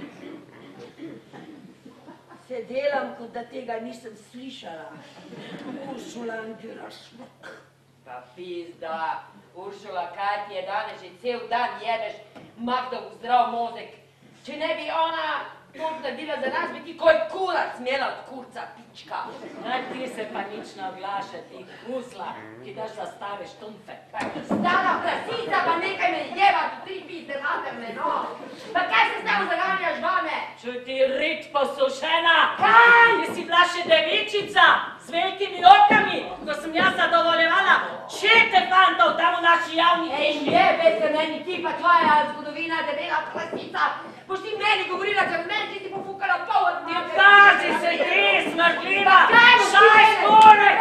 Se delam, kot da tega nisem slišala. Uršula Andrašnik. Pa pizda, Uršula, kaj ti je danes že cel dan jedeš Magdov zdrav mozek. Če ne bi ona to naredila za nas, bi ti koj kurac smela od kurca, pička. Naj ti se pa nič ne oglaša, ti guzla, ki daš zastave štumfe. Stara prasica, pa nekaj me jeva, tu 3 pizde materne, no. Pa kaj se zdaj zaganjaš vame? Čuj ti rit posušena. Kaj? Ti si bila še devičica z velikimi okami, ko sem jaz zadovoljevala čete fantov tam v naši javni Ej, hiši. jebe se meni, ti pa tvoja zgodovina, debela prasica. Boš ti meni govorila, če meni si ti pofukala pol od njega. Pazi se ti, smrdljiva, Kaj boš ti šaj mene? skore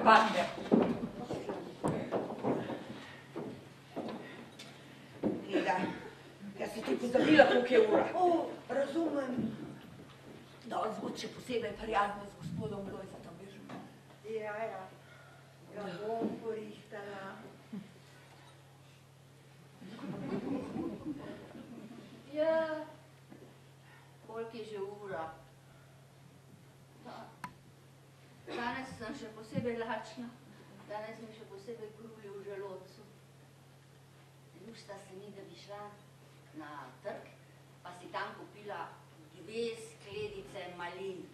bande. Leda, jaz si ti pozabila, koliko je ura. O, razumem. Danes bo še posebej prijazno z gospodom Lojzetom, veš? Ja, ga bom porihtala. Ja, koliko je že ura? Danes sem še posebej lačna, danes mi še posebej kruli v želodcu. Lušta se mi, da bi šla na trg, pa si tam kupila 2 skledice malin.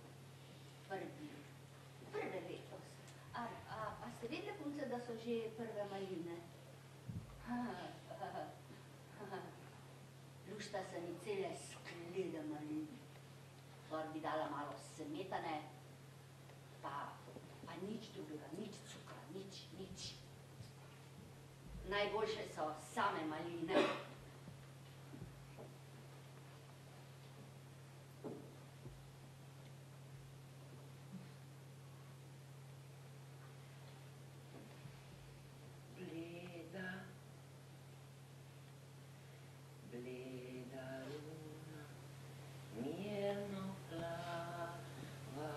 Prve letos. A ste vedeli, punce, da so že prve maline? Lušta se mi cele sklede malin. Gor bi dala malo smetane, pa nič drugega, nič cukra, nič. Najboljše so same maline. Bleda luna, mirno plava,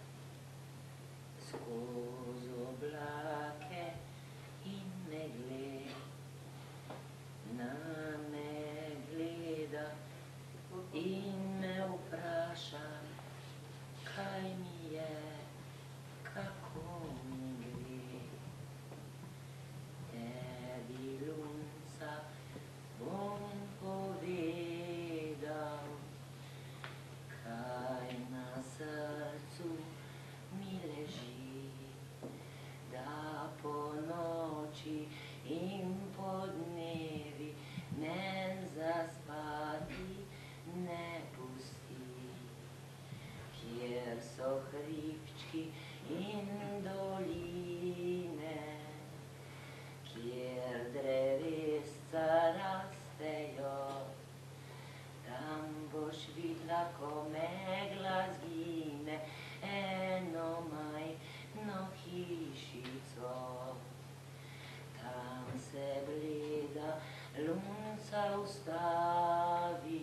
skozi oblake in megle, na me gleda in me vpraša, kaj mi je, kako mi gre. Tebi lunca bom povedal, kaj na srcu mi leži, da po noči in po dnevi men zaspati ne pusti. Kjer so hribčki in doline, kjer drevesca rastejo, tam boš videla, ko megla zgine, eno majhno hišico. Tam se bleda lunca ustavi,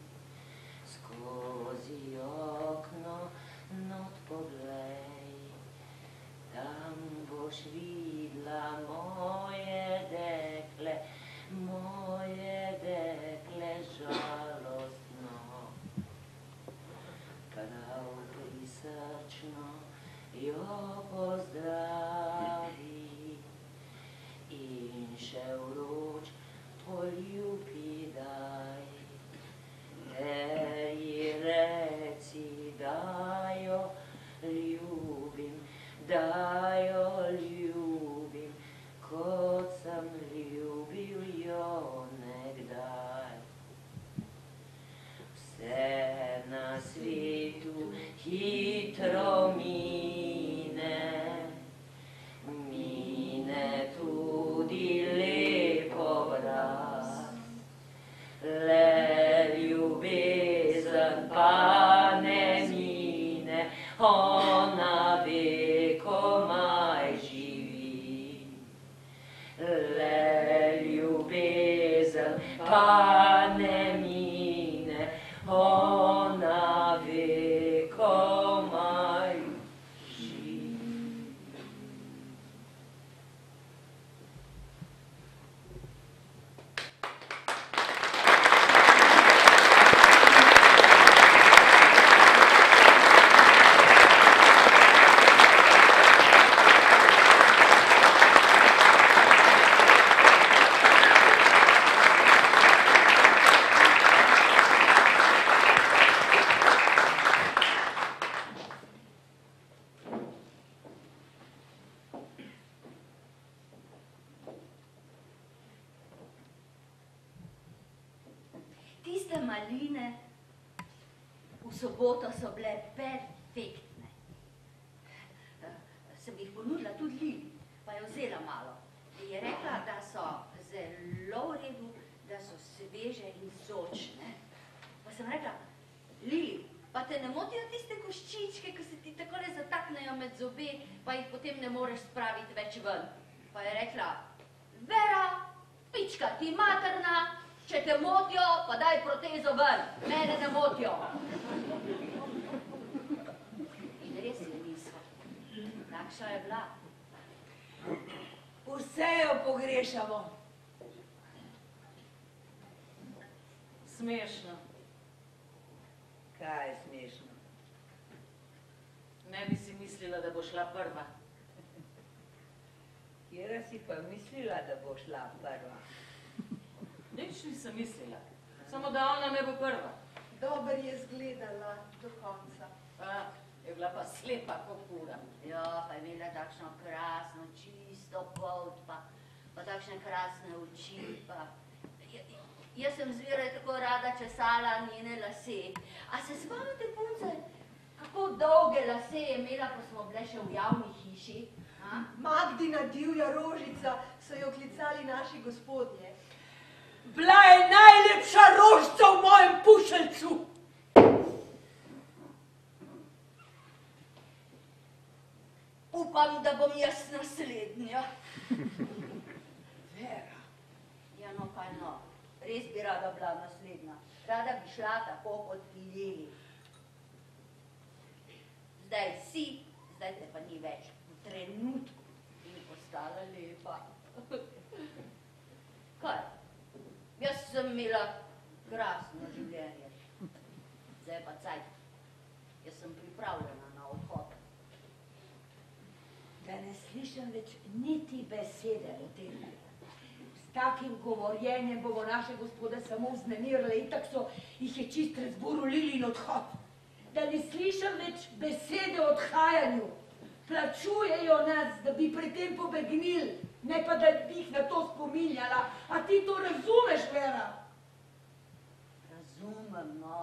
skozi okno not poglej. Tam boš videla moje dekle žalostno. Prav prisrčno jo pozdravi in še vroč poljubi daj. Ter ji reci, da jo ljubim, kot sem ljubil jo nekdaj. Vse na svetu hitro mine, mine tudi lep obraz. Le ljubezen pa ne mine, ona ve, komaj živi. Le ljubezen pa ne mine, ona ve, komaj živi. Tiste maline v soboto so bile perfektne. Sem jih ponudila tudi Lili, pa je vzela malo. Je rekla, da so zelo v redu, da so sveže in sočne. Pa sem rekla, Lili, pa te ne motijo tiste koščičke, ki se ti takole zataknejo med zobe, pa jih potem ne moreš spraviti več ven. Pa je rekla, Vera, pička ti materna, če te motijo, pa daj protezo ven, mene ne motijo. In res je nisva. Takša je bila. Vse jo pogrešamo. Smešno. Kaj je smešno? Ne bi si mislila, da bo šla prva. Kjera si pa mislila, da bo šla prva? Nič nisem mislila. Samo da ona ne bo prva. Dober je zgledala do konca. Je bila pa slepa kot kura. Ja, pa je imela takšno krasno, čisto polt, pa takšne krasne oči, pa... Jaz sem zviraj tako rada česala njene lase. A se spomnite, punce, kako dolge lase je imela, ko smo bile še v javni hiši? Magdina divja rožica so jo klicali naši gospodje. Bila je najlepša rožica v mojem pušeljcu. Upam, da bom jaz naslednja. Vera. Ja, no, kaj no. Res bi rada bila naslednja. Rada bi šla tako kot Lili. Zdaj si, zdaj te pa ni več. V trenutku bi postala lepa. Kaj? Jaz sem imela krasno življenje. Zdaj pa cajt. Jaz sem pripravljena na odhod. Da ne slišim več niti besede o tem. S takim govorjenjem bomo naše gospode samo vznemirili, itak so jih je čist razburulili in odhod. Da ne slišim več besede o odhajanju. Plačujejo nas, da bi pri tem pobegnili, ne pa da bi jih na to spominjala. A ti to razumeš, Vera? Razumem, no.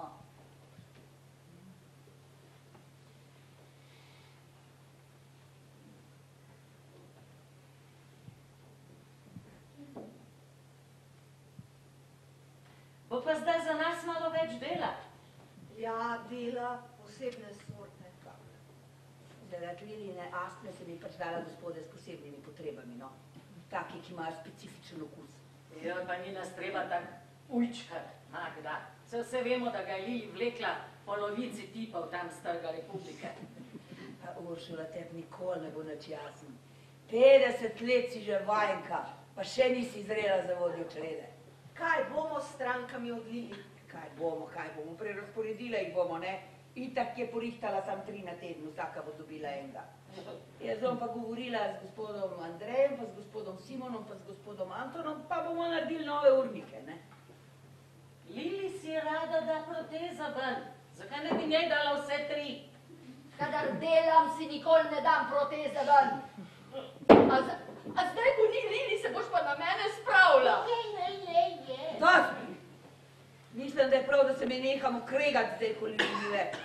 Bo pa zdaj za nas malo več dela. Ja, dela posebne sorte. Zaradi Liline astme se mi pač dala gospode s posebnimi potrebami, no. Taki, ki imajo specifičen okus. Jo, pa ni nas treba tak ujčkat. Magda, vse vemo, da ga je Lili vlekla polovici tipov tam z Trga Republike. A Uršula, tebi nikoli ne bo nič jasno. 50 let si že vajenka, pa še nisi zrela za vodjo črede. Kaj bomo s strankami odlili? Kaj bomo, prerasporedila jih bomo, ne? Itak je porihtala sam 3 na teden, vsaka bo dobila enega. Jaz bom pa govorila z gospodom Andrejem, pa z gospodom Simonom, pa z gospodom Antonom, pa bomo naredili nove urnike, ne? Lili si rada da proteza ven. Zakaj ne bi njej dala vse 3? Kadar delam, si nikoli ne dam proteze ven. A zdaj, ko ni Lili, se boš pa na mene spravila. Dosti! Mislim, da je prav, da se me nehamo kregati zdaj, ko Lili ni več.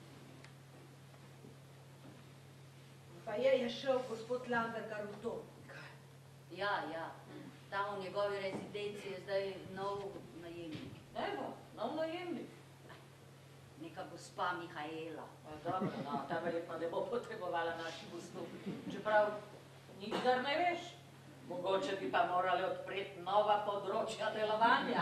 Pa je šel gospod Lambergar v to. Ja, tam v njegovi rezidenci je zdaj nov najemnik. Evo, nov najemnik. Neka gospa Mihaela. Dobro, no, ta verjetno ne bo potrebovala naših ustov. Čeprav nič dar ne veš. Mogoče bi pa morali odpreti nova področja delovanja.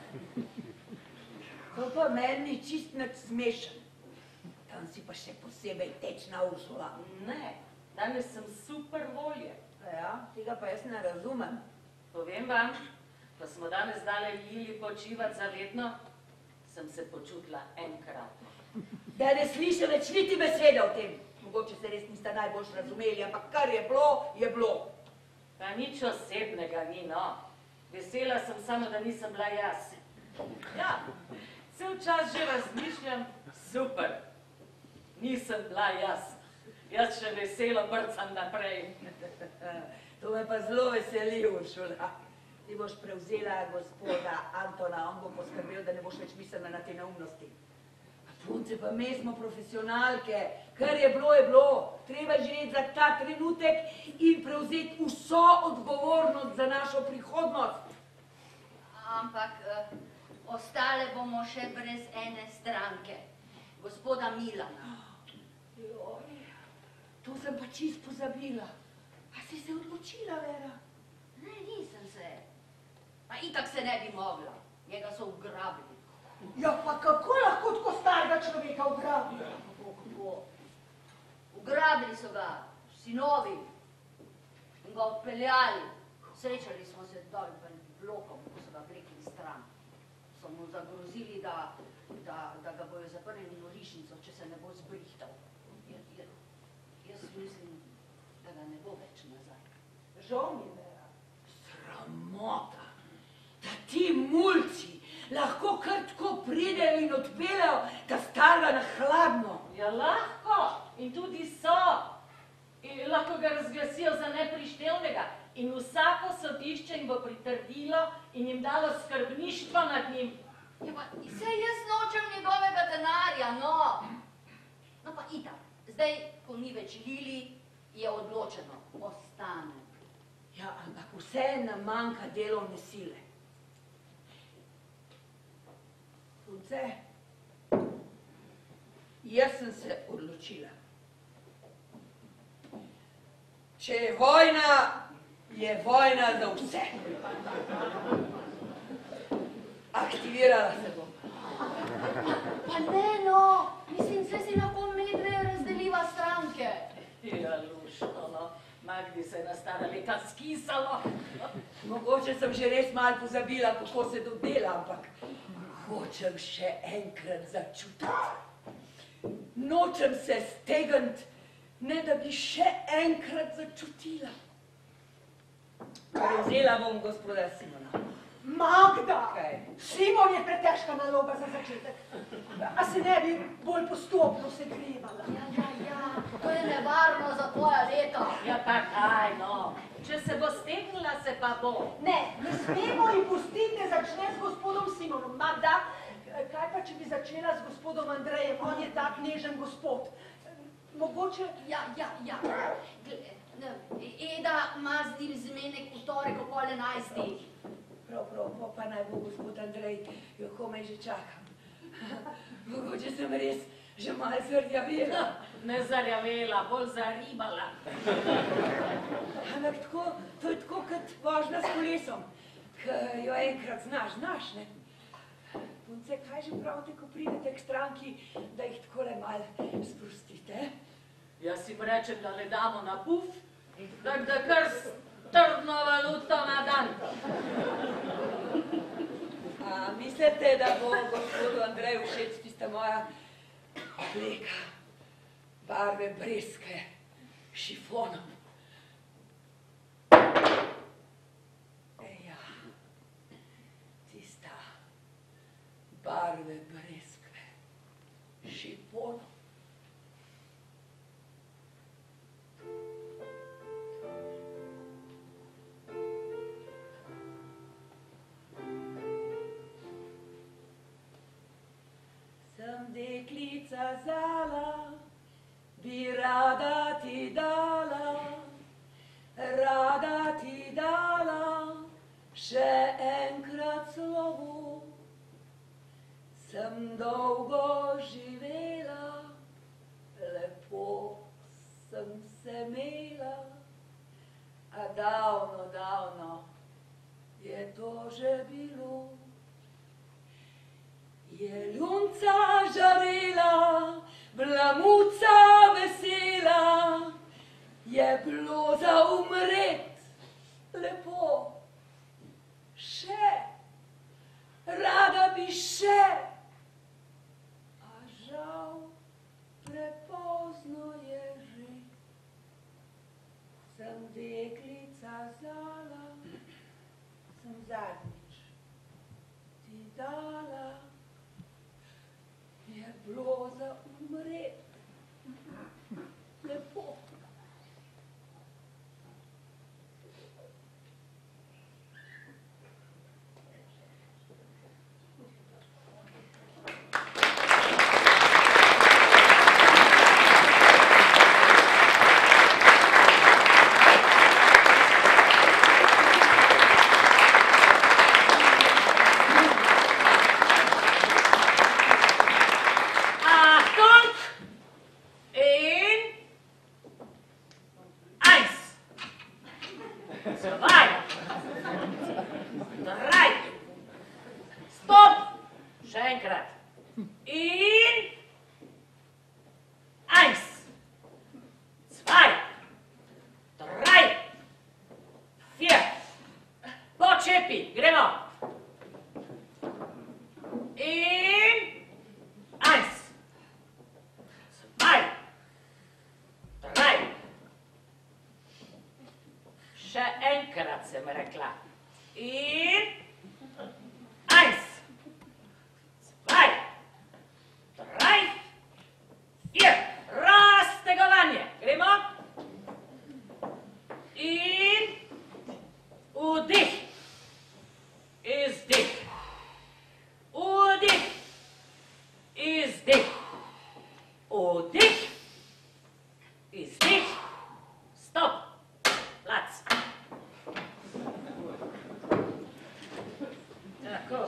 To pa meni čist nič smešen. Tam si pa še posebej tečna Uršula. Ne, danes sem super volje. Ja, tega pa jaz ne razumem. Povem vam, ko smo danes dali Lili počivati zavedno, sem se počutila enkratno. Da ne slišim več niti besede o tem. Mogoče se res nista najbolj razumeli, ampak kar je bilo, je bilo. Pa nič osebnega ni, no. Vesela sem samo, da nisem bila jaz. Ja, cel čas že razmišljam, super, nisem bila jaz. Jaz še veselo brcam naprej. To me pa zelo veseli, Uršula. Ti boš prevzela gospoda Antona, on bo poskrbel, da ne boš več mislila na te neumnosti. Punce, pa mi smo profesionalke, kar je bilo. Treba živeti za ta trenutek in prevzeti vso odgovornost za našo prihodnost. Ampak ostale bomo še brez ene stranke, gospoda Milana. Joj, to sem pa čist pozabila. A si se odločila, Vera? Ne, nisem se. Pa itak se ne bi mogla. Njega so ugrabili. Ja, pa kako lahko tako starega človeka ugrabijo? Kako? Ugrabili so ga, sinovi, in ga odpeljali. Srečali smo se dol pred blokom, ko so ga vlekli stran. So mu zagrozili, da ga bojo zaprli v norišnico, če se ne bo zbrihtal. Jaz mislim, da ga ne bo več nazaj. Žal mi, Vera. Sramota, da ti mulci lahko kar tako pridejo in odpeljajo ta starega na hladno. Ja, lahko. In tudi so. In lahko ga razglasijo za neprištevnega. In vsako sodišče jim bo pritrdilo in jim dalo skrbništvo nad njim. Ja, pa saj jaz nočem njegovega denarja, no. No pa itak, zdaj, ko ni več Lili, je odločeno, ostane. Ja, ampak vse nam manjka delovne sile. Punce, jaz sem se odločila. Če je vojna za vse. Aktivirala se bom. Pa ne, no, mislim, se si lahko medve razdeliva stranke. Ja, lušno, no. Magdi se je na stara leta skisalo. Mogoče sem že res malo pozabila, kako se dodela, ampak hočem še enkrat začutiti. Nočem se stegniti, ne da bi še enkrat začutila. Prevzela bom gospoda Simona. Magda! Kaj? Simon je pretežka naloga za začetek. A se ne bi bolj postopno segrevala? Ja, to je nevarno za tvoja leta. Ja, pa kaj, no. Če se bo stegnila, se pa bo. Ne smemo ji pustiti, da začne s gospodom Simonom. Magda, kaj pa, če bi začela s gospodom Andrejem? On je tak nežen gospod. Mogoče... Ja. Eda ima z njim zmenek v torek ob 11. Prav, pa naj bo gospod Andrej, jo komaj že čakam. Mogoče sem res že malo zarjavela. Ne zarjavela, bolj zaribala. Ampak tako, to je tako kot vožnja s kolesom, ki jo enkrat znaš, ne? Punce, kaj že pravite, ko pridete k stranki, da jih takole malo sprostite? Jaz jim rečem, da ne damo na puf, tak da kar trdno valuto na dan. A mislite, da bo gospodu Andreju všeč tista moja obleka, barve breske, šifonom? Ja, tista barve breske, šifonom. Deklica zala, bi rada ti dala še enkrat slovo. Sem dolgo živela, lepo sem se imela, a davno je to že bilo. Je lunca žarela, bila muca vesela, je bilo za umret lepo. Še, rada bi še, a žal prepozno je že. Sem deklica zala, sem zadnjič ti dala. Je bilo za umret lepo. Zwei. Drei. Stop. Še enkrat. In 1, 2, 3, 4. Počepi, gremo. In 1, 2, 3. Še enkrat sem rekla. In 1, 2, 3, 4. Raztegovanje. Gremo. In vdih. Izdih. Vdih. Izdih. Vdih. Izdih. Stop. Plac. Tako.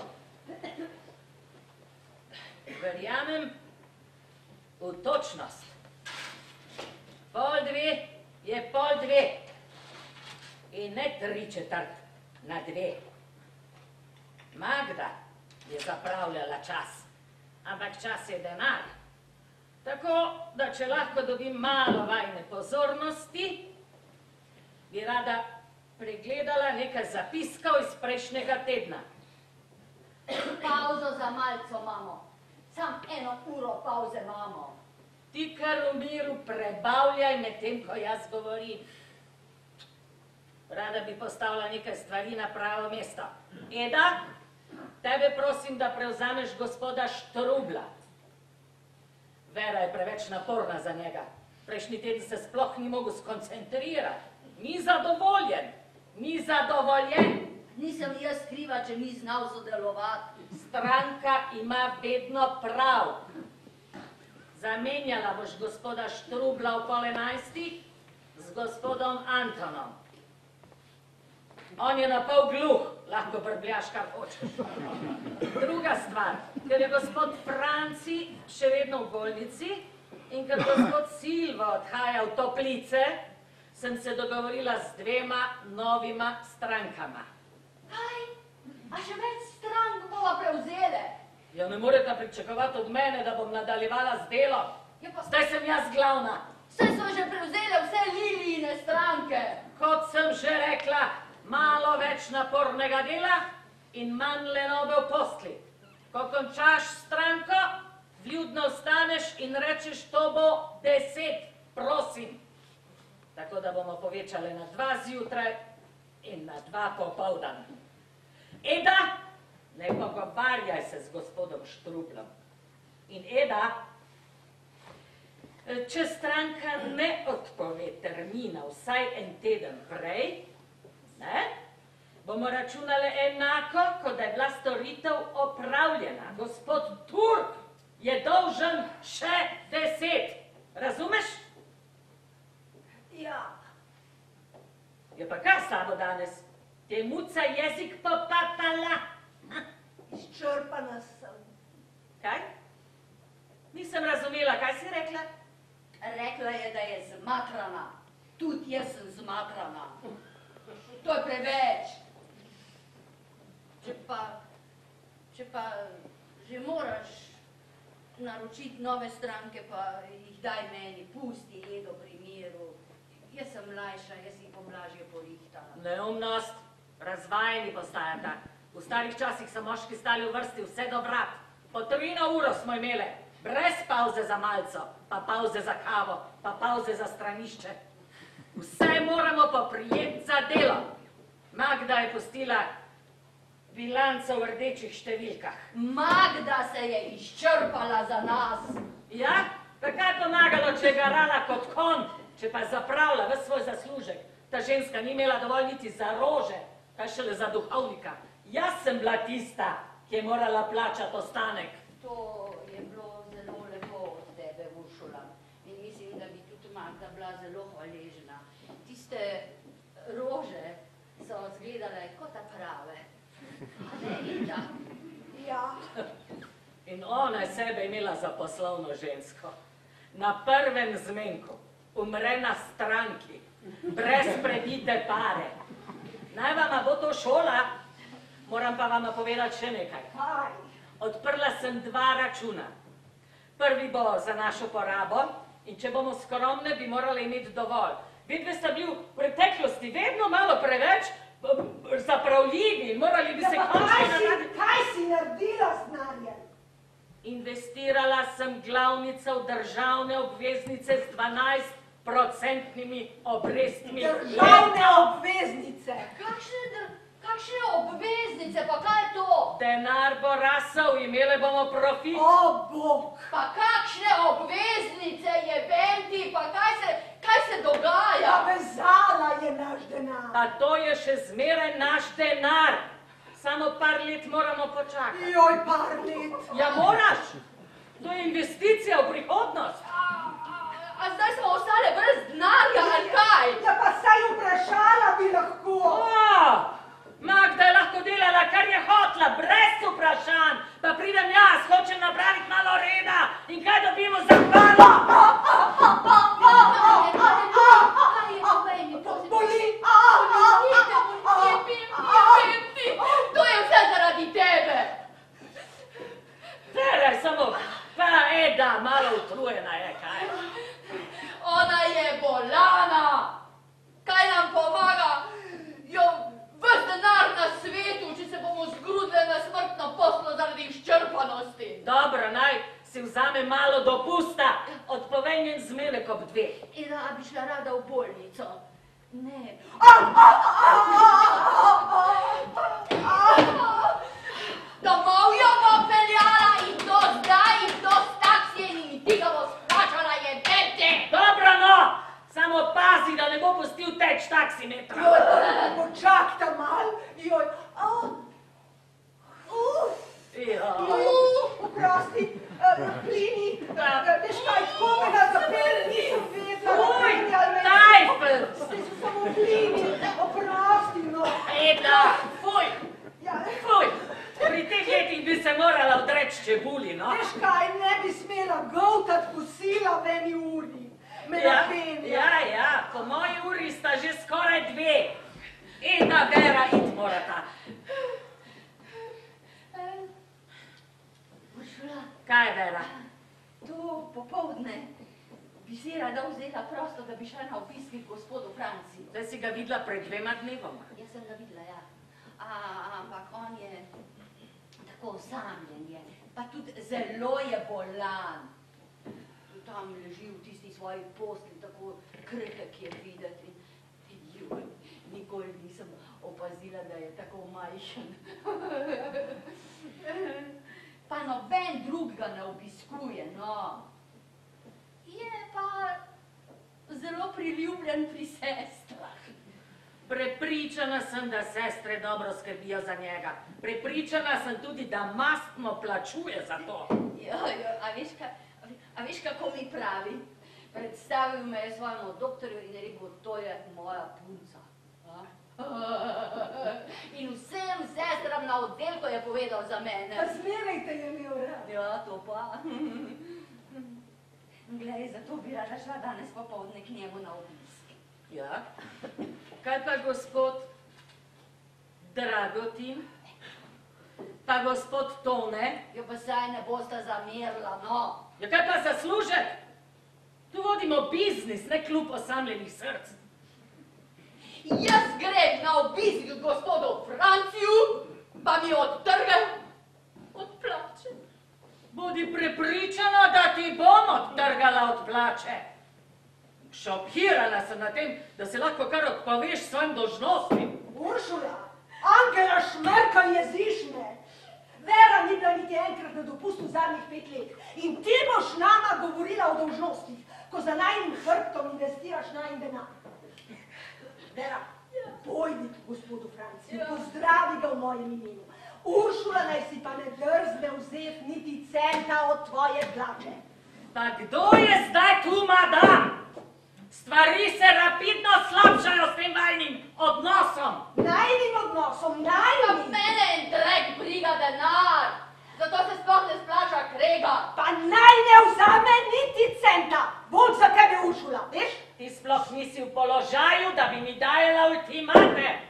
Verjamem v točnost. 1:30 je 1:30 in ne 3/4 na 2. Magda je zapravljala čas, ampak čas je denar. Tako, da če lahko dobim malo vajne pozornosti, bi rada pregledala nekaj zapiskov iz prejšnjega tedna. Pauzo za malco imamo. Sam 1 uro pauze imamo. Ti kar v miru prebavljaj medtem, ko jaz govorim. Rada bi postavila nekaj stvari na pravo mesto. Eda, tebe prosim, da prevzameš gospoda Štrubla. Vera je preveč naporna za njega. Prejšnji teden se sploh ni mogel skoncentrirati. Ni zadovoljen. Ni zadovoljen. Nisem jaz kriva, če ni znal sodelovati. Stranka ima vedno prav. Zamenjala boš gospoda Štrubla v 10:30 z gospodom Antonom. On je na pol gluh, lahko brbljaš, kar hočeš. Druga stvar, ker je gospod Franci še vedno v bolnici in ker gospod Silva odhaja v toplice, sem se dogovorila z 2 novima strankama. Kaj? A še več strank bova prevzele? Ja, ne morete pričakovati od mene, da bom nadaljevala z delom. Ja, pa Zdaj sem jaz glavna. vse so že prevzele vse Lilijine stranke. Kot sem že rekla, malo več napornega dela in manj lenobe v posli. Ko končaš stranko, vljudno vstaneš in rečeš, to bo 10, prosim. Tako da bomo povečali na 2 zjutraj in na 2 popoldan. Eda, ne pogovarjaj se z gospodom Štrublom. In Eda, če stranka ne odpove termina vsaj 1 teden prej, ne, bomo računali enako, kot da je bila storitev opravljena. Gospod Turk je dolžen še 10. Razumeš? Ja, Je pa kaj s tabo danes? Te muca jezik popapala. izčrpana sem. Kaj? Nisem razumela, kaj si rekla? Rekla je, da je zmatrana. Tudi jaz sem zmatrana. To je preveč. Če pa že moraš naročiti nove stranke, pa jih daj meni, pusti Edo pri miru. Jaz sem mlajša, jaz jih bom lažje porihtala. Neumnost, razvajeni postajata. V starih časih so moški stali v vrsti vse do vrat. Po 3 uro smo imele, brez pauze za malco, pa pauze za kavo, pa pauze za stranišče. Vse moramo poprijeti za delo. Magda je pustila bilanco v rdečih številkah. Magda se je izčrpala za nas. Ja? Pa kaj pomagalo, če je garala kot konj, če pa zapravila ves svoj zaslužek? Ta ženska ni imela dovolj niti za rože, kaj šele za duhovnika. Jaz sem bila tista, ki je morala plačati ostanek. To je bilo zelo lepo od tebe, Uršula. In mislim, da bi tudi Magda bila zelo hvaležna. Tiste rože so izgledale kot ta prave. A ne, Ida? Ja, In ona je sebe imela za poslovno žensko. Na prvem zmenku umre na stranki, brez prebite pare. Naj vama bo to šola, moram pa vama povedati še nekaj. Kaj? Odprla sem 2 računa. Prvi bo za našo porabo in če bomo skromne, bi morali imeti dovolj. Vidve sta bili v preteklosti vedno malo preveč zapravljivi in morali bi se Kaj si naredila z denarjem? Investirala sem glavnico v državne obveznice z 12% obrestmi. Državne obveznice. Kakšne obveznice, pa kaj je to? Denar bo rasel, imele bomo profit. O, Bog. Pa kakšne obveznice je Benti, pa kaj se dogaja? Vezala je naš denar. Pa to je še zmeraj naš denar. Samo par let moramo počakati. Joj, par let. Ja, moraš. To je investicija v prihodnost. A zdaj smo ostale brez denarja, ali kaj? Ja, pa saj vprašala bi lahko. Magda je lahko delala, kar je hotla, brez vprašanj. Pa pridem jaz, hočem napraviti malo reda. In kaj dobimo za hvalo? Kaj je povej mi, prosim? Boli. To je vse zaradi tebe. Tere, samo, pa Eda, malo utrujena je, kaj? Ona je bolana. Kaj nam pomaga? Ves denar na svetu, če se bomo zgrudile na smrtno poslo zaradi izčrpanosti. Dobro, naj si vzame malo dopusta, odpovej njen zmenek ob 2. In da bi šla rada v bolnico. Ne. Domov jo bo peljala in to zdaj in to s taksijem in ti ga bo splačala je Bente. Dobro, no, samo pazi, da ne bo pustil teč taksimetra. Počakajte mal. Joj. Oprosti, plini, veš kaj, tako me ga zapeli, nisem vedela. Tajfel! Ste se samo plini, oprosti, no. Eda, fuj! Fuj! Pri teh letih bi se morala odreči čebuli, no? Veš kaj, ne bi smela goltat kosila v eni uri. Me napenja. Ja, po moji uri sta že skoraj 2. Eda, Vera, id morata. Uršula. Kaj, Vera? To popoldne bi si rada vzela prosto, da bi šla na obisk k gospodu Franci. Zdaj si ga videla pred 2 dnevoma. Jaz sem ga videla, ja. Ampak on je tako osamljen je, pa tudi zelo je bolan. Tam leži v tisti svoji posli, tako krhek je videti. Joj, nikoli nisem opazila, da je tako majhen. Pa noben drug ga ne obiskuje, no. Je pa zelo priljubljen pri sestrah. Prepričana sem, da sestre dobro skrbijo za njega. Prepričana sem tudi, da mastno plačuje za to. A veš, kako mi pravi? Predstavil me je svojemu doktorju in je rekel, to je moja punca. In vsem sestram na oddelku je povedal za mene. Pa zmeraj te je imel rad. Ja, to pa. Glej, zato bi rada šla danes popoldne k njemu na obisk. Ja? Kaj pa gospod Dragotin? Pa gospod Tone? Jo pa saj ne bosta zamerila, no. Ja, kaj pa zaslužek? Tu vodimo biznis, ne klub osamljenih src. Jaz grem na obisk k gospodu Franciju, pa mi odtrga od plače. Bodi prepričana, da ti bom odtrgala od plače. Šokirana sem na tem, da se lahko kar odpoveš svojim dolžnostim. Uršula, Angela Šmerkel jeziš me. Vera ni bila niti enkrat na dopustu zadnjih 5 let. In ti boš nama govorila o dolžnostih, ko za najnim hrbtom investiraš najin denar. Vera, pojdi k gospodu Franciju, pozdravi ga v mojem imenu. Uršula naj si pa ne drzne vzeti niti centa od tvoje plače. Pa kdo je zdaj tu, madam? Stvari se rapidno slabšajo s tem vajnim odnosom. Najnim odnosom, Pa najnim. mene en drek briga denar, zato se sploh ne splača krega. Pa naj ne vzame niti centa. Bolj za tebe, Uršula, veš? Ti sploh nisi v položaju, da bi mi dajala ultimate. Lahko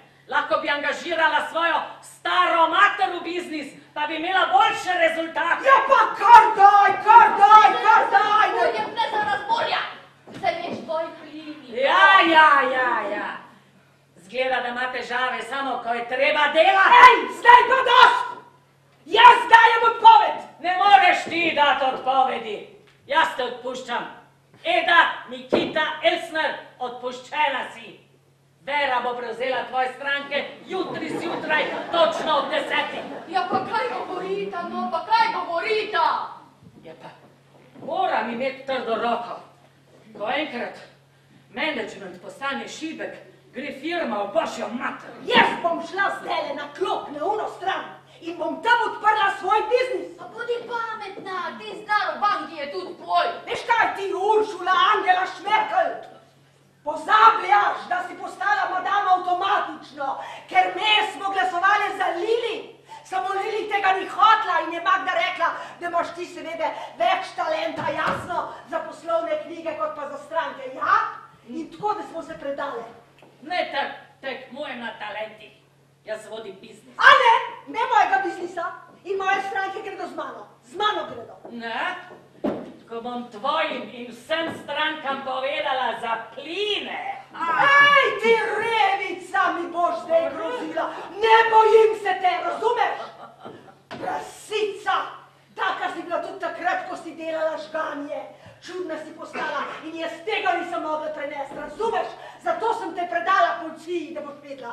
lahko bi angažirala svojo staro mater v biznis, pa bi imela boljše rezultate. Ja pa kar daj! Pojdem ne za razbolja, se veš tvoj plini. Ja. Zgleda, da ima težave samo, ko je treba delati. Ej, zdaj pa dost! Jaz dajem odpoved! Ne moreš ti dati odpovedi. Jaz te odpuščam. Eda, Nikita, Elsner, odpuščena si. Vera bo prevzela tvoje stranke jutri zjutraj, točno ob 10. Ja pa kaj govorita, no pa kaj govorita? Ja pa, moram imeti trdo roko. Ko enkrat menedžment postane šibek, gre firma v božjo mater. Jaz bom šla zdajle na klop na uno stran in bom tam odprla svoj biznis. Pa bodi pametna, ti znar v banki je tudi tvoj. Veš kaj ti, Uršula, Angela Šmerkel? Pozabljaš, da si postala madama avtomatično, ker me smo glasovali za Lili. Samo Lili tega ni hotla in je Magda rekla, da imaš ti seveda več talenta, jasno, za poslovne knjige kot pa za stranke, ja? In tako, da smo se predale. Ne tekmujem na talentih. Jaz vodim biznis. A ne mojega biznisa in moje stranke gredo z mano gredo. Ne? Ko bom tvojim in vsem strankam povedala za pline. Ej, ti revica mi boš zdaj grozila. Ne bojim se te, razumeš? Prasica, taka si bila tudi takrat, ko si delala žganje. Čudna si postala in jaz tega nisem mogla prenesti, razumeš? Zato sem te predala policiji, da boš vedela.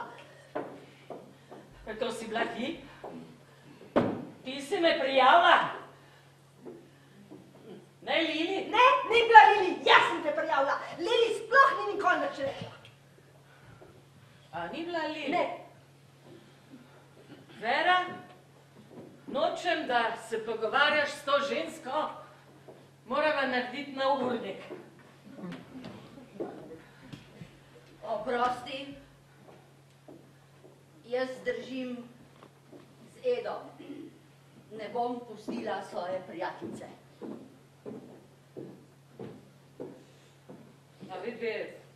To si bila ti? Ti si me prijavila? Ne, Lili? Ne, ni bila Lili, jaz sem te prijavila. Lili sploh ni nikoli nič rekla. A ni bila Lili? Ne. Vera, nočem, da se pogovarjaš s to žensko. Morava narediti na urnik. Oprosti, jaz držim z Edo. Ne bom pustila svoje prijateljice. A vidve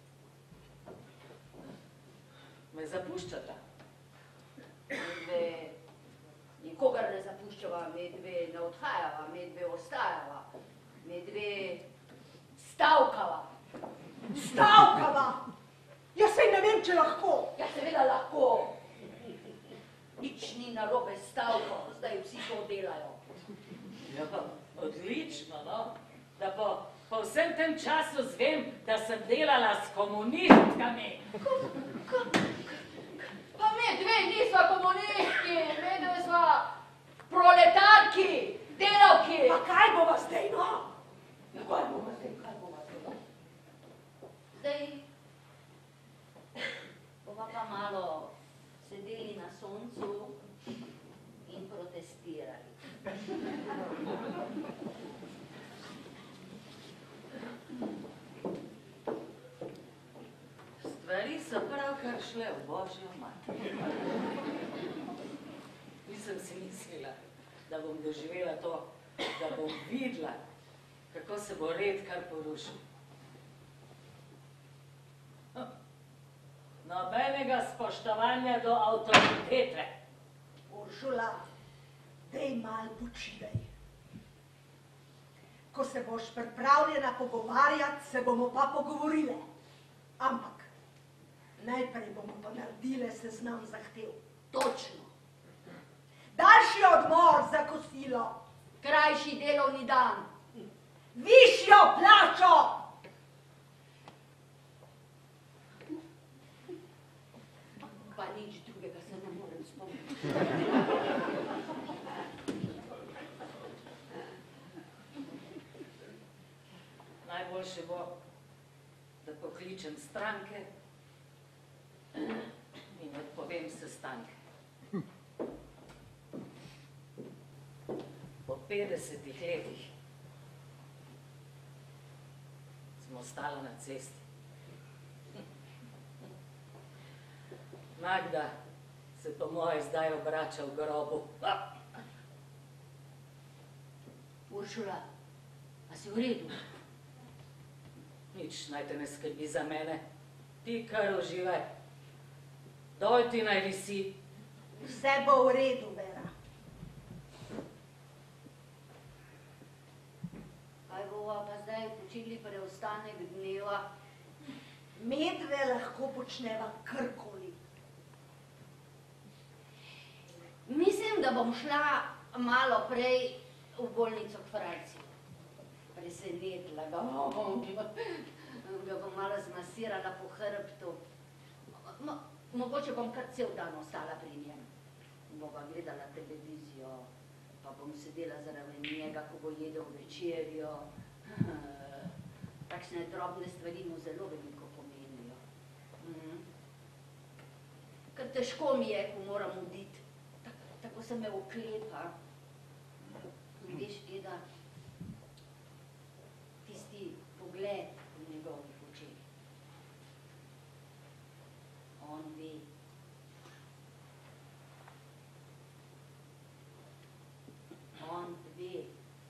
me zapuščata. Medve nikogar ne zapuščava, medve ne odhajava, medve ostajava, medve stavkava. Stavkava? Jaz sej ne vem, če lahko. Ja, seveda lahko. Nič ni narobe s stavko, zdaj vsi to delajo. Ja, odlično, no? Da po vsem tem času zvem, da sem delala s komunistkami. Pa mi dve nisva komunisti, mi dve sva proletarki, delavki. Pa kaj bova zdaj, no? Ja, kaj bova zdaj? Zdaj bova pa malo sedeli na soncu in protestirali. Stvari so pravkar šle v božjo mater. Nisem si mislila, da bom doživela to, da bom videla, kako se bo red kar porušil. Nobenega spoštovanja do avtoritete. Uršula, dej malo počivaj. Ko se boš pripravljena pogovarjati, se bomo pa pogovorile. Ampak najprej bomo pa naredile seznam zahtev. Točno. Daljši odmor za kosilo. Krajši delovni dan. Višjo plačo. Pa nič drugega se ne morem spomniti. Najboljše bo, da pokličem stranke in odpovem sestanke. Po 50 letih smo stali na cesti. Magda se po moje zdaj obrača v grobu. Uršula, a si v redu? Nič naj te ne skrbi za mene. Ti kar uživaj. Dol ti naj visi. Vse bo v redu, Vera. Kaj bova pa zdaj počeli preostanek dneva? Medve lahko počneva karkoli. Mislim, da bom šla malo prej v bolnico k Franciju. Presenetila ga bom, ga bom malo zmasirala po hrbtu. Mogoče bom kar cel dan ostala pri njem. Bova gledala televizijo, pa bom sedela zraven njega, ko bo jedel večerjo. Takšne drobne stvari mu zelo veliko pomenijo. Ker težko mi je, ko moram oditi. Tako se me oklepa. Veš, Eda, tisti pogled v njegovih očeh. On ve. On ve.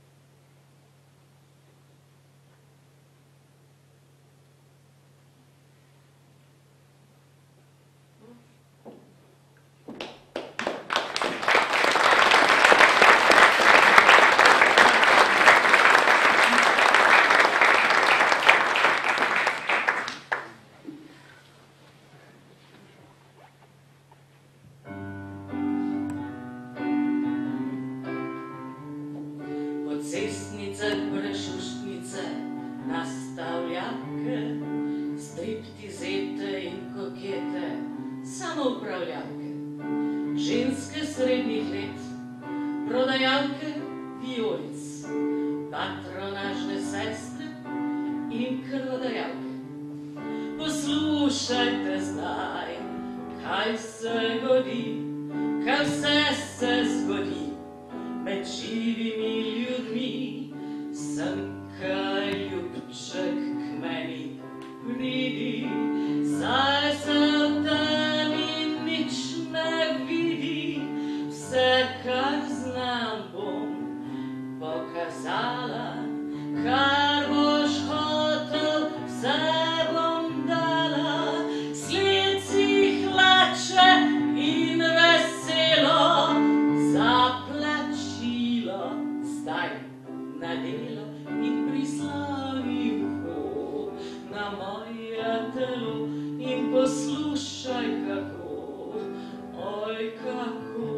Ženske srednjih let, prodajalke vijolic, patronažne sestre in krvodajalke. Poslušajte zdaj, kaj se godi, kaj vse se zgodi med živimi ljudmi. Sem kaj ljubček k meni pridi, saj se v temi nič ne vidi. Vse, kar znam, bom pokazala, kar boš hotel, vse bom dala. Sledci hlače in veselo, za plačilo zdaj na delo in prisloni uho na moje telo in poslušaj kako, oj kako.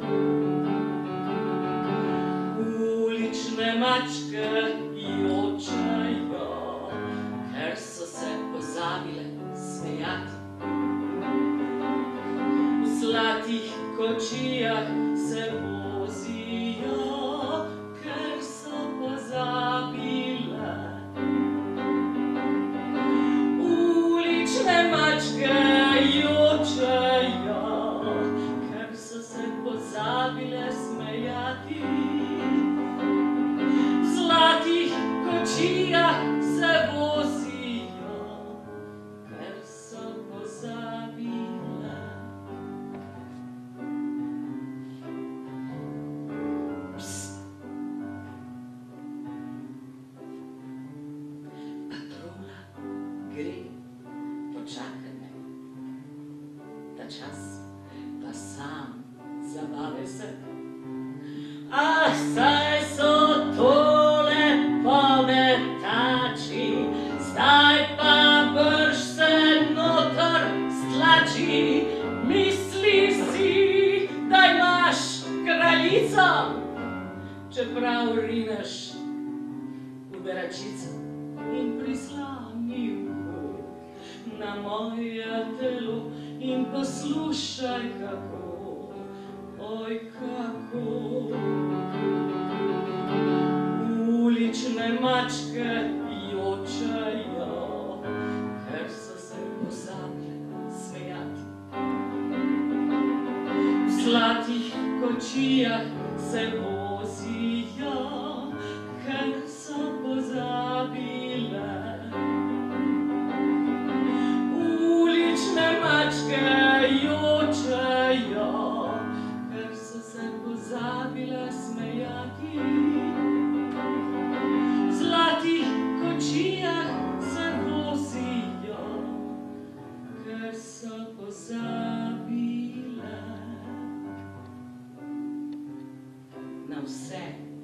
Ulične mačke jočajo, ker so se pozabile smejati. V zlatih kočijah se vozijo, ker so pozabile. Ulične mačke jočajo, ker so se pozabile smejati. V zlatih kočijah se vozijo, ker so pozabile. Pst. Patrola gre, počakaj me, ta čas pa sam zabave se. Ah, saj so tole pometači, zdaj pa brž se noter stlači. Misliš si, da imaš kraljico, čeprav rineš v beračico in prisloni uho na moje telo in poslušaj kako, oj kako. Ulične mačke jočajo, ker so se pozabile smejati. V zlatih kočijah se vozijo, ker so pozabile. Ulične mačke jočajo, ker so se pozabile smejati. V zlatih kočijah se vozijo, ker so pozabile. vse.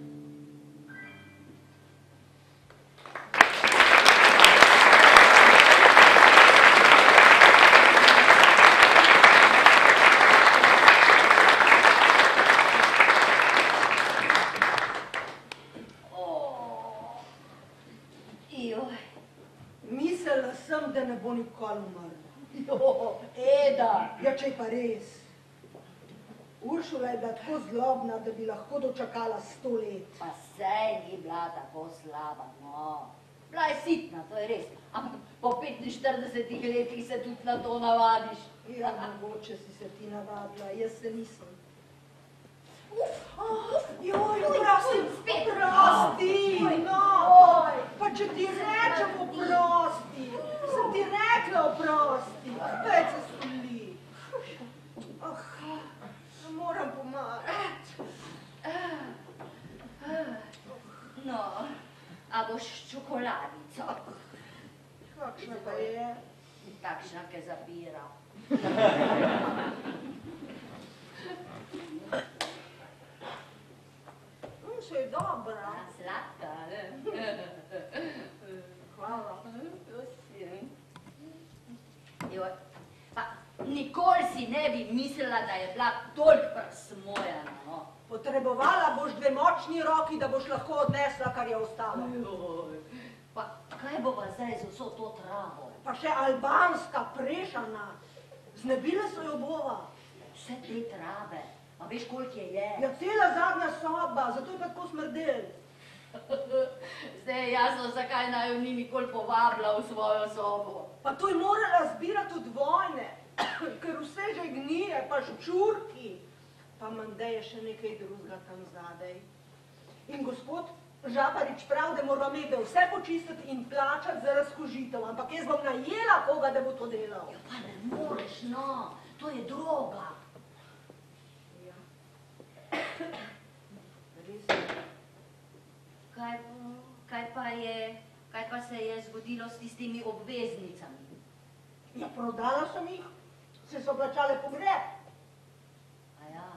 Mislila sem, da ne bo nikoli umrla. Jo, Eda. Ja, če pa res. Uršula je bila tako zlobna, da bi lahko dočakala 100 let. Pa sej ni bila tako slaba, no. Bila je sitna, to je res. Ampak po 45 letih se tudi na to navadiš. Ja, mogoče si se ti navadila, jaz se nisem. Joj, prosim, spet. oprosti, no, pa če ti rečem oprosti, sem ti rekla oprosti, spet se skoli. Moram pomagati. No, a boš čokoladico? Kakšna pa je? Takšna, ki zapira. Še je dobra. Sladka, Hvala. Joj, pa nikoli si ne bi mislila, da je bila toliko presmojena, no. Potrebovala boš 2 močni roki, da boš lahko odnesla, kar je ostalo. Pa kaj bova zdaj z vso to travo? Pa še albanska, prešana. Znebile so jo bova. Vse te trave, a veš, koliko je? Ja, cela zadnja soba, zato je tako smrdel. Zdaj je jasno, zakaj naj jo ni nikoli povabila v svojo sobo. Pa to je morala zbirati od vojne, ker vse že gnije, pa ščurki. Pa menda je še nekaj drugega tam zadaj. In gospod Žabarič prav, da moramo imeti vse počistiti in plačati za razkožitev, ampak jaz bom najela koga, da bo to delal. Ja, pa ne moreš, no, to je droga. Ja. Res je. Kaj pa se je zgodilo s tistimi obveznicami? Ja, prodala sem jih, se so plačale pogreb. A ja.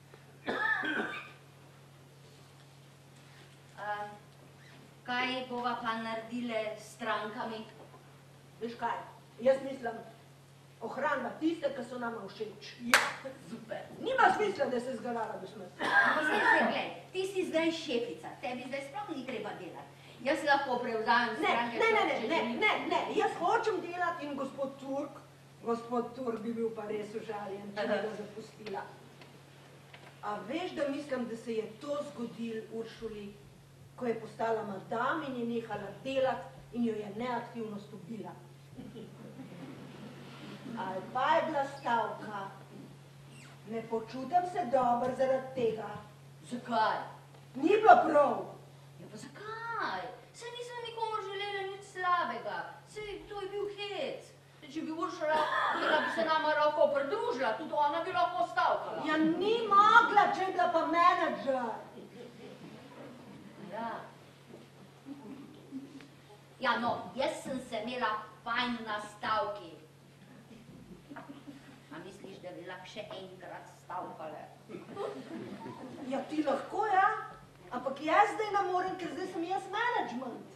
Kaj bova pa naredile s strankami? Veš kaj, jaz mislim, ohranila tiste, ki so nama všeč. Ja, super. Nima smisla, da se zgarala do smrti. Pa zdaj, glej, ti si zdaj šefica, tebi zdaj sploh ni treba delati. Jaz lahko prevzamem stranke, Ne, jaz hočem delati in gospod Turk bi bil pa res užaljen, če bi ga zapustila. A veš, da mislim, da se je to zgodil Uršuli, ko je postala madam in je nehala delati in jo je neaktivnost ubila. Ali pa je bila stavka. Ne počutim se dobro zaradi tega. Zakaj? Ni bilo prav. Ja, pa zakaj? Saj nisem nikomor želela nič slabega. Saj to je bil hec. Če bi Uršula, da bi se nama lahko pridružila, tudi ona bi lahko stavkala. Ja, ni mogla, če je bila pa menedžer. Ja. Ja, no, jaz sem se imela fajn na stavki. A misliš, da bi lahko še enkrat stavkale? Ja, ti lahko, ja. Ampak jaz zdaj ne morem, ker zdaj sem jaz management.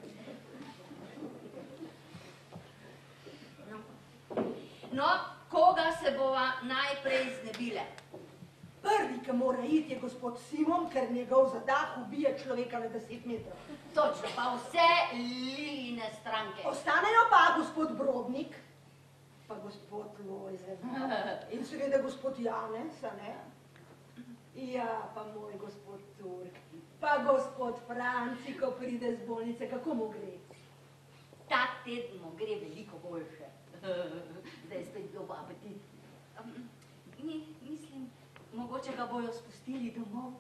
No, koga se bova najprej znebile? Prvi, ki mora iti, je gospod Simon, ker njegov zadah ubije človeka na 10 metrov. Točno, pa vse Liline stranke. Ostanejo pa gospod Brodnik, pa gospod Lojze in seveda gospod Janez, a ne? Ja, pa moj gospod Turk, pa gospod Franci, ko pride z bolnice, kako mu gre? Ta teden mu gre veliko boljše. Zdaj je spet dober apetit. Mislim, mogoče ga bojo spustili domov.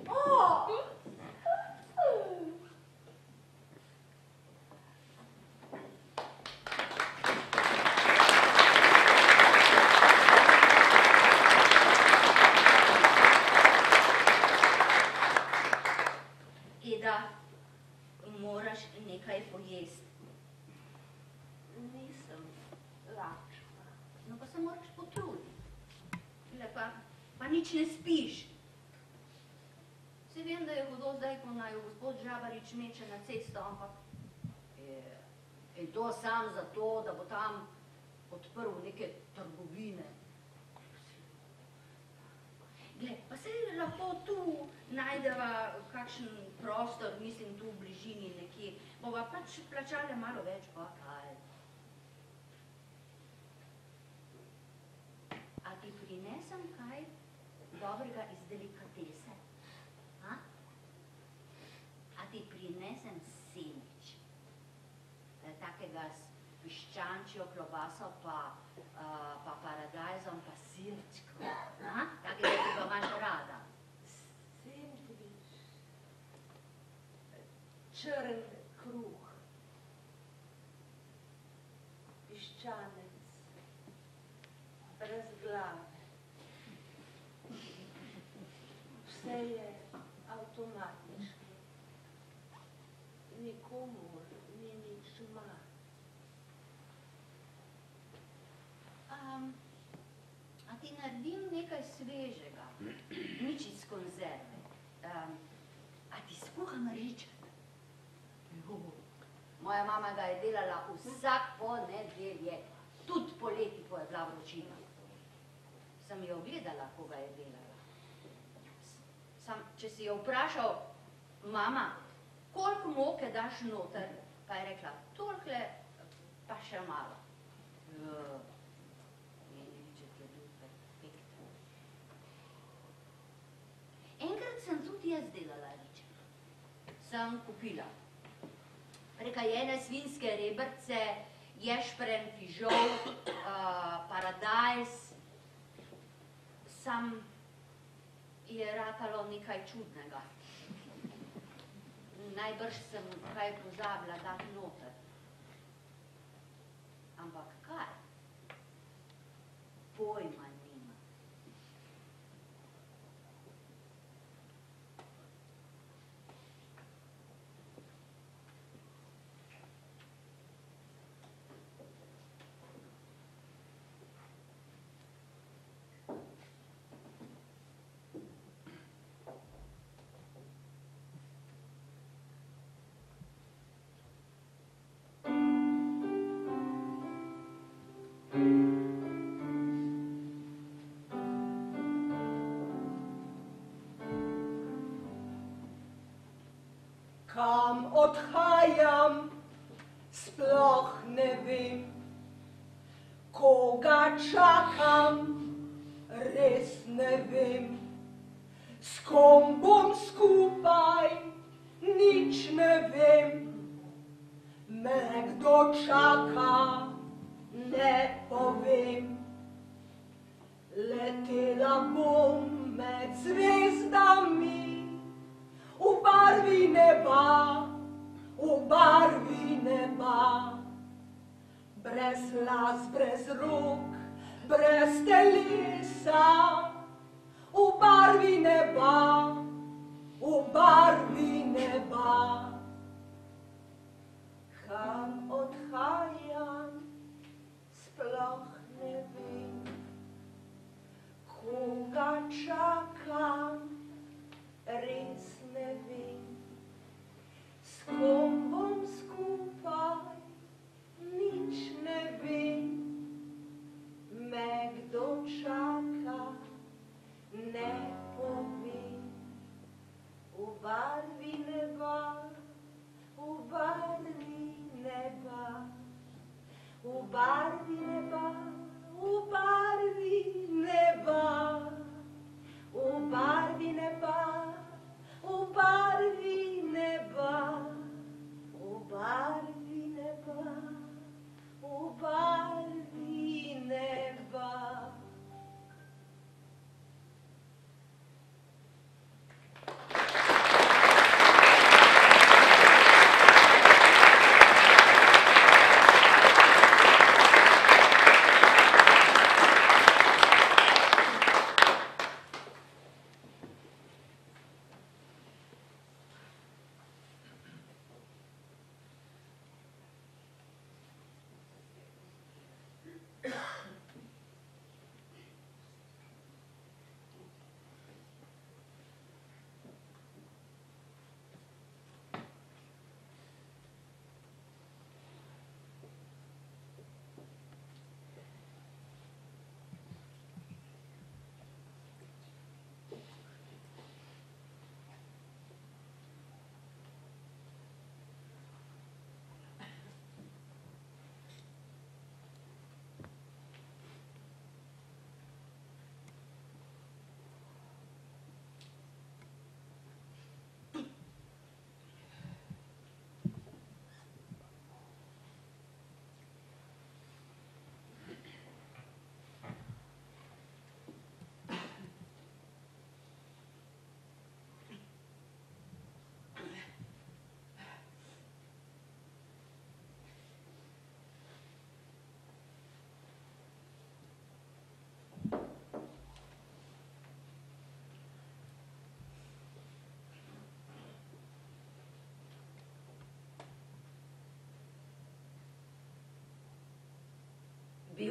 Eda, moraš nekaj pojesti. Nisem lačna. No pa se moraš potruditi. Pa nič ne spiš. Se vem, da je hudo zdaj, ko naj gospod Žabarič meče na cesto, ampak in to sam zato, da bo tam odprl neke trgovine. Gle, pa se lahko tu najdeva kakšen prostor, mislim tu v bližini nekje, bova pač plačale malo več, pa kaj. A ti prinesem kaj dobrega iz delikatese? A ti prinesem semič, takega s piščančjo klobaso, pa paradajzom, pa sirčkom, takega, ki ga imaš rada. Sendvič, črn kruh, piščanec, brez glave. Vse je avtomatično. Nikomur ni nič manj. A ti naredim nekaj svežega, nič iz konzerve. A ti skuham ričet? Moja mama ga je delala vsak ponedeljek, tudi poleti, ko je bila vročina. Sem jo gledala, ko ga je delala. Sam, če si jo vprašal, mama, koliko moke daš noter, pa je rekla, tolikle, pa še malo. Enkrat sem tudi jaz delala ričet. Sem kupila prekajene svinjske rebrce, ješprenj, fižol, paradajz. Sam je ratalo nekaj čudnega. Najbrž sem kaj pozabila dati noter. Ampak kaj? Pojma nima. Kam odhajam, sploh ne vem, koga čakam, res ne vem, s kom bom skupaj, nič ne vem, me kdo čaka, ne povem. Letela bom med zvezdami, v barvi neba, v barvi neba. Brez las, brez rok, brez telesa, v barvi neba, v barvi neba. Kam odhajam, sploh ne vem, koga čakam, res ne vem, s kom bom skupaj, nič ne vem, me kdo čaka, ne povem. V barvi neba, v barvi neba, v barvi neba, v barvi neba, v barvi neba, v barvi neba, v barvi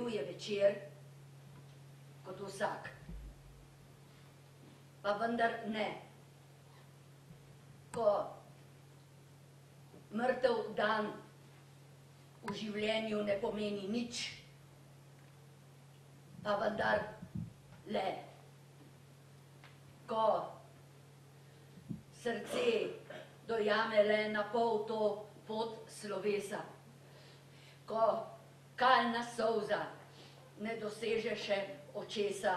bil je večer kot vsak. Pa vendar ne. Ko mrtev dan v življenju ne pomeni nič, pa vendar le. Ko srce dojame le na pol to pot slovesa, ko kalna solza ne doseže še očesa,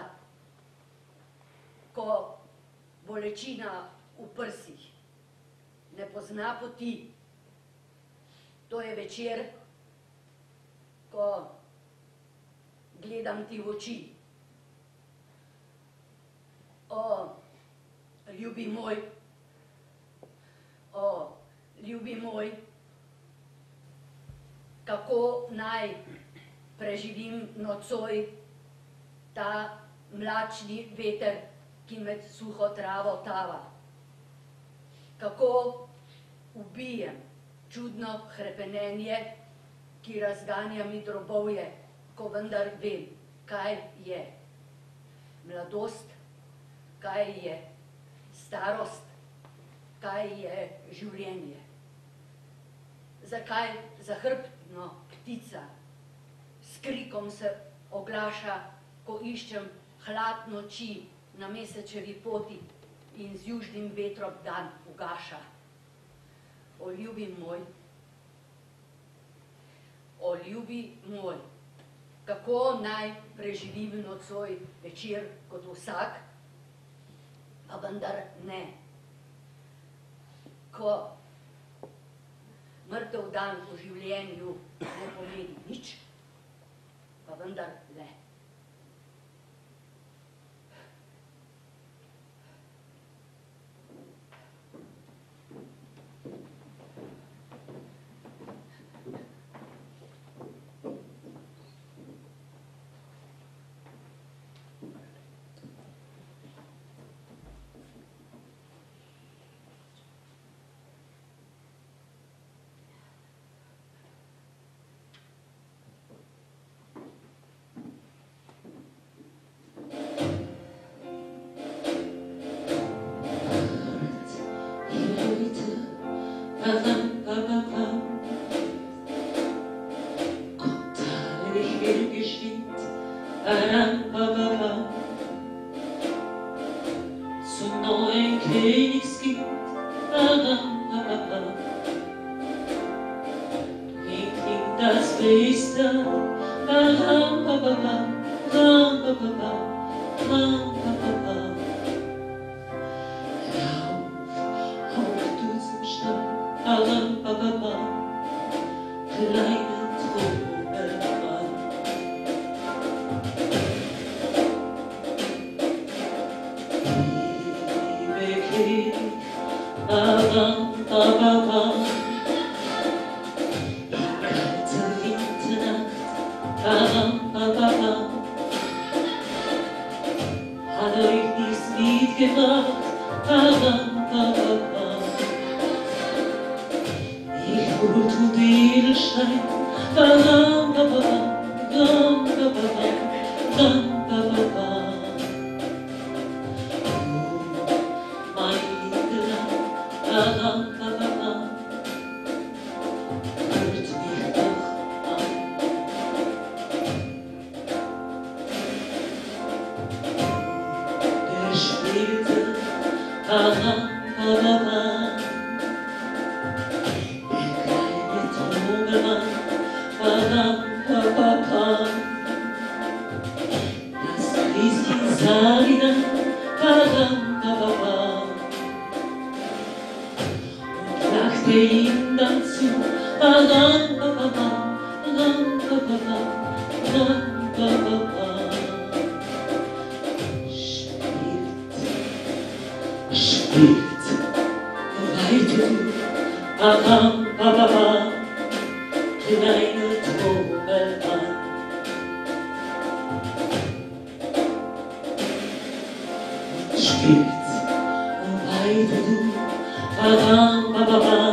ko bolečina v prsih ne pozna poti. To je večer, ko gledam ti v oči. O, ljubi moj, o, ljubi moj, kako naj preživim nocoj ta mlačni veter, ki med suho travo tava. Kako ubijem čudno hrepenenje, ki razganja mi drobovje, ko vendar vem, kaj je mladost, kaj je starost, kaj je življenje. Zakaj zahrbtno ptica s krikom se oglaša, ko iščem hlad noči na mesečevi poti in z južnim vetrom dan ugaša. O ljubi moj, o ljubi moj, kako naj preživim nocoj večer kot vsak, pa vendar ne. Ko mrtev dan v življenju ne pomeni nič, pa vendar le. Spirit, und weiter du,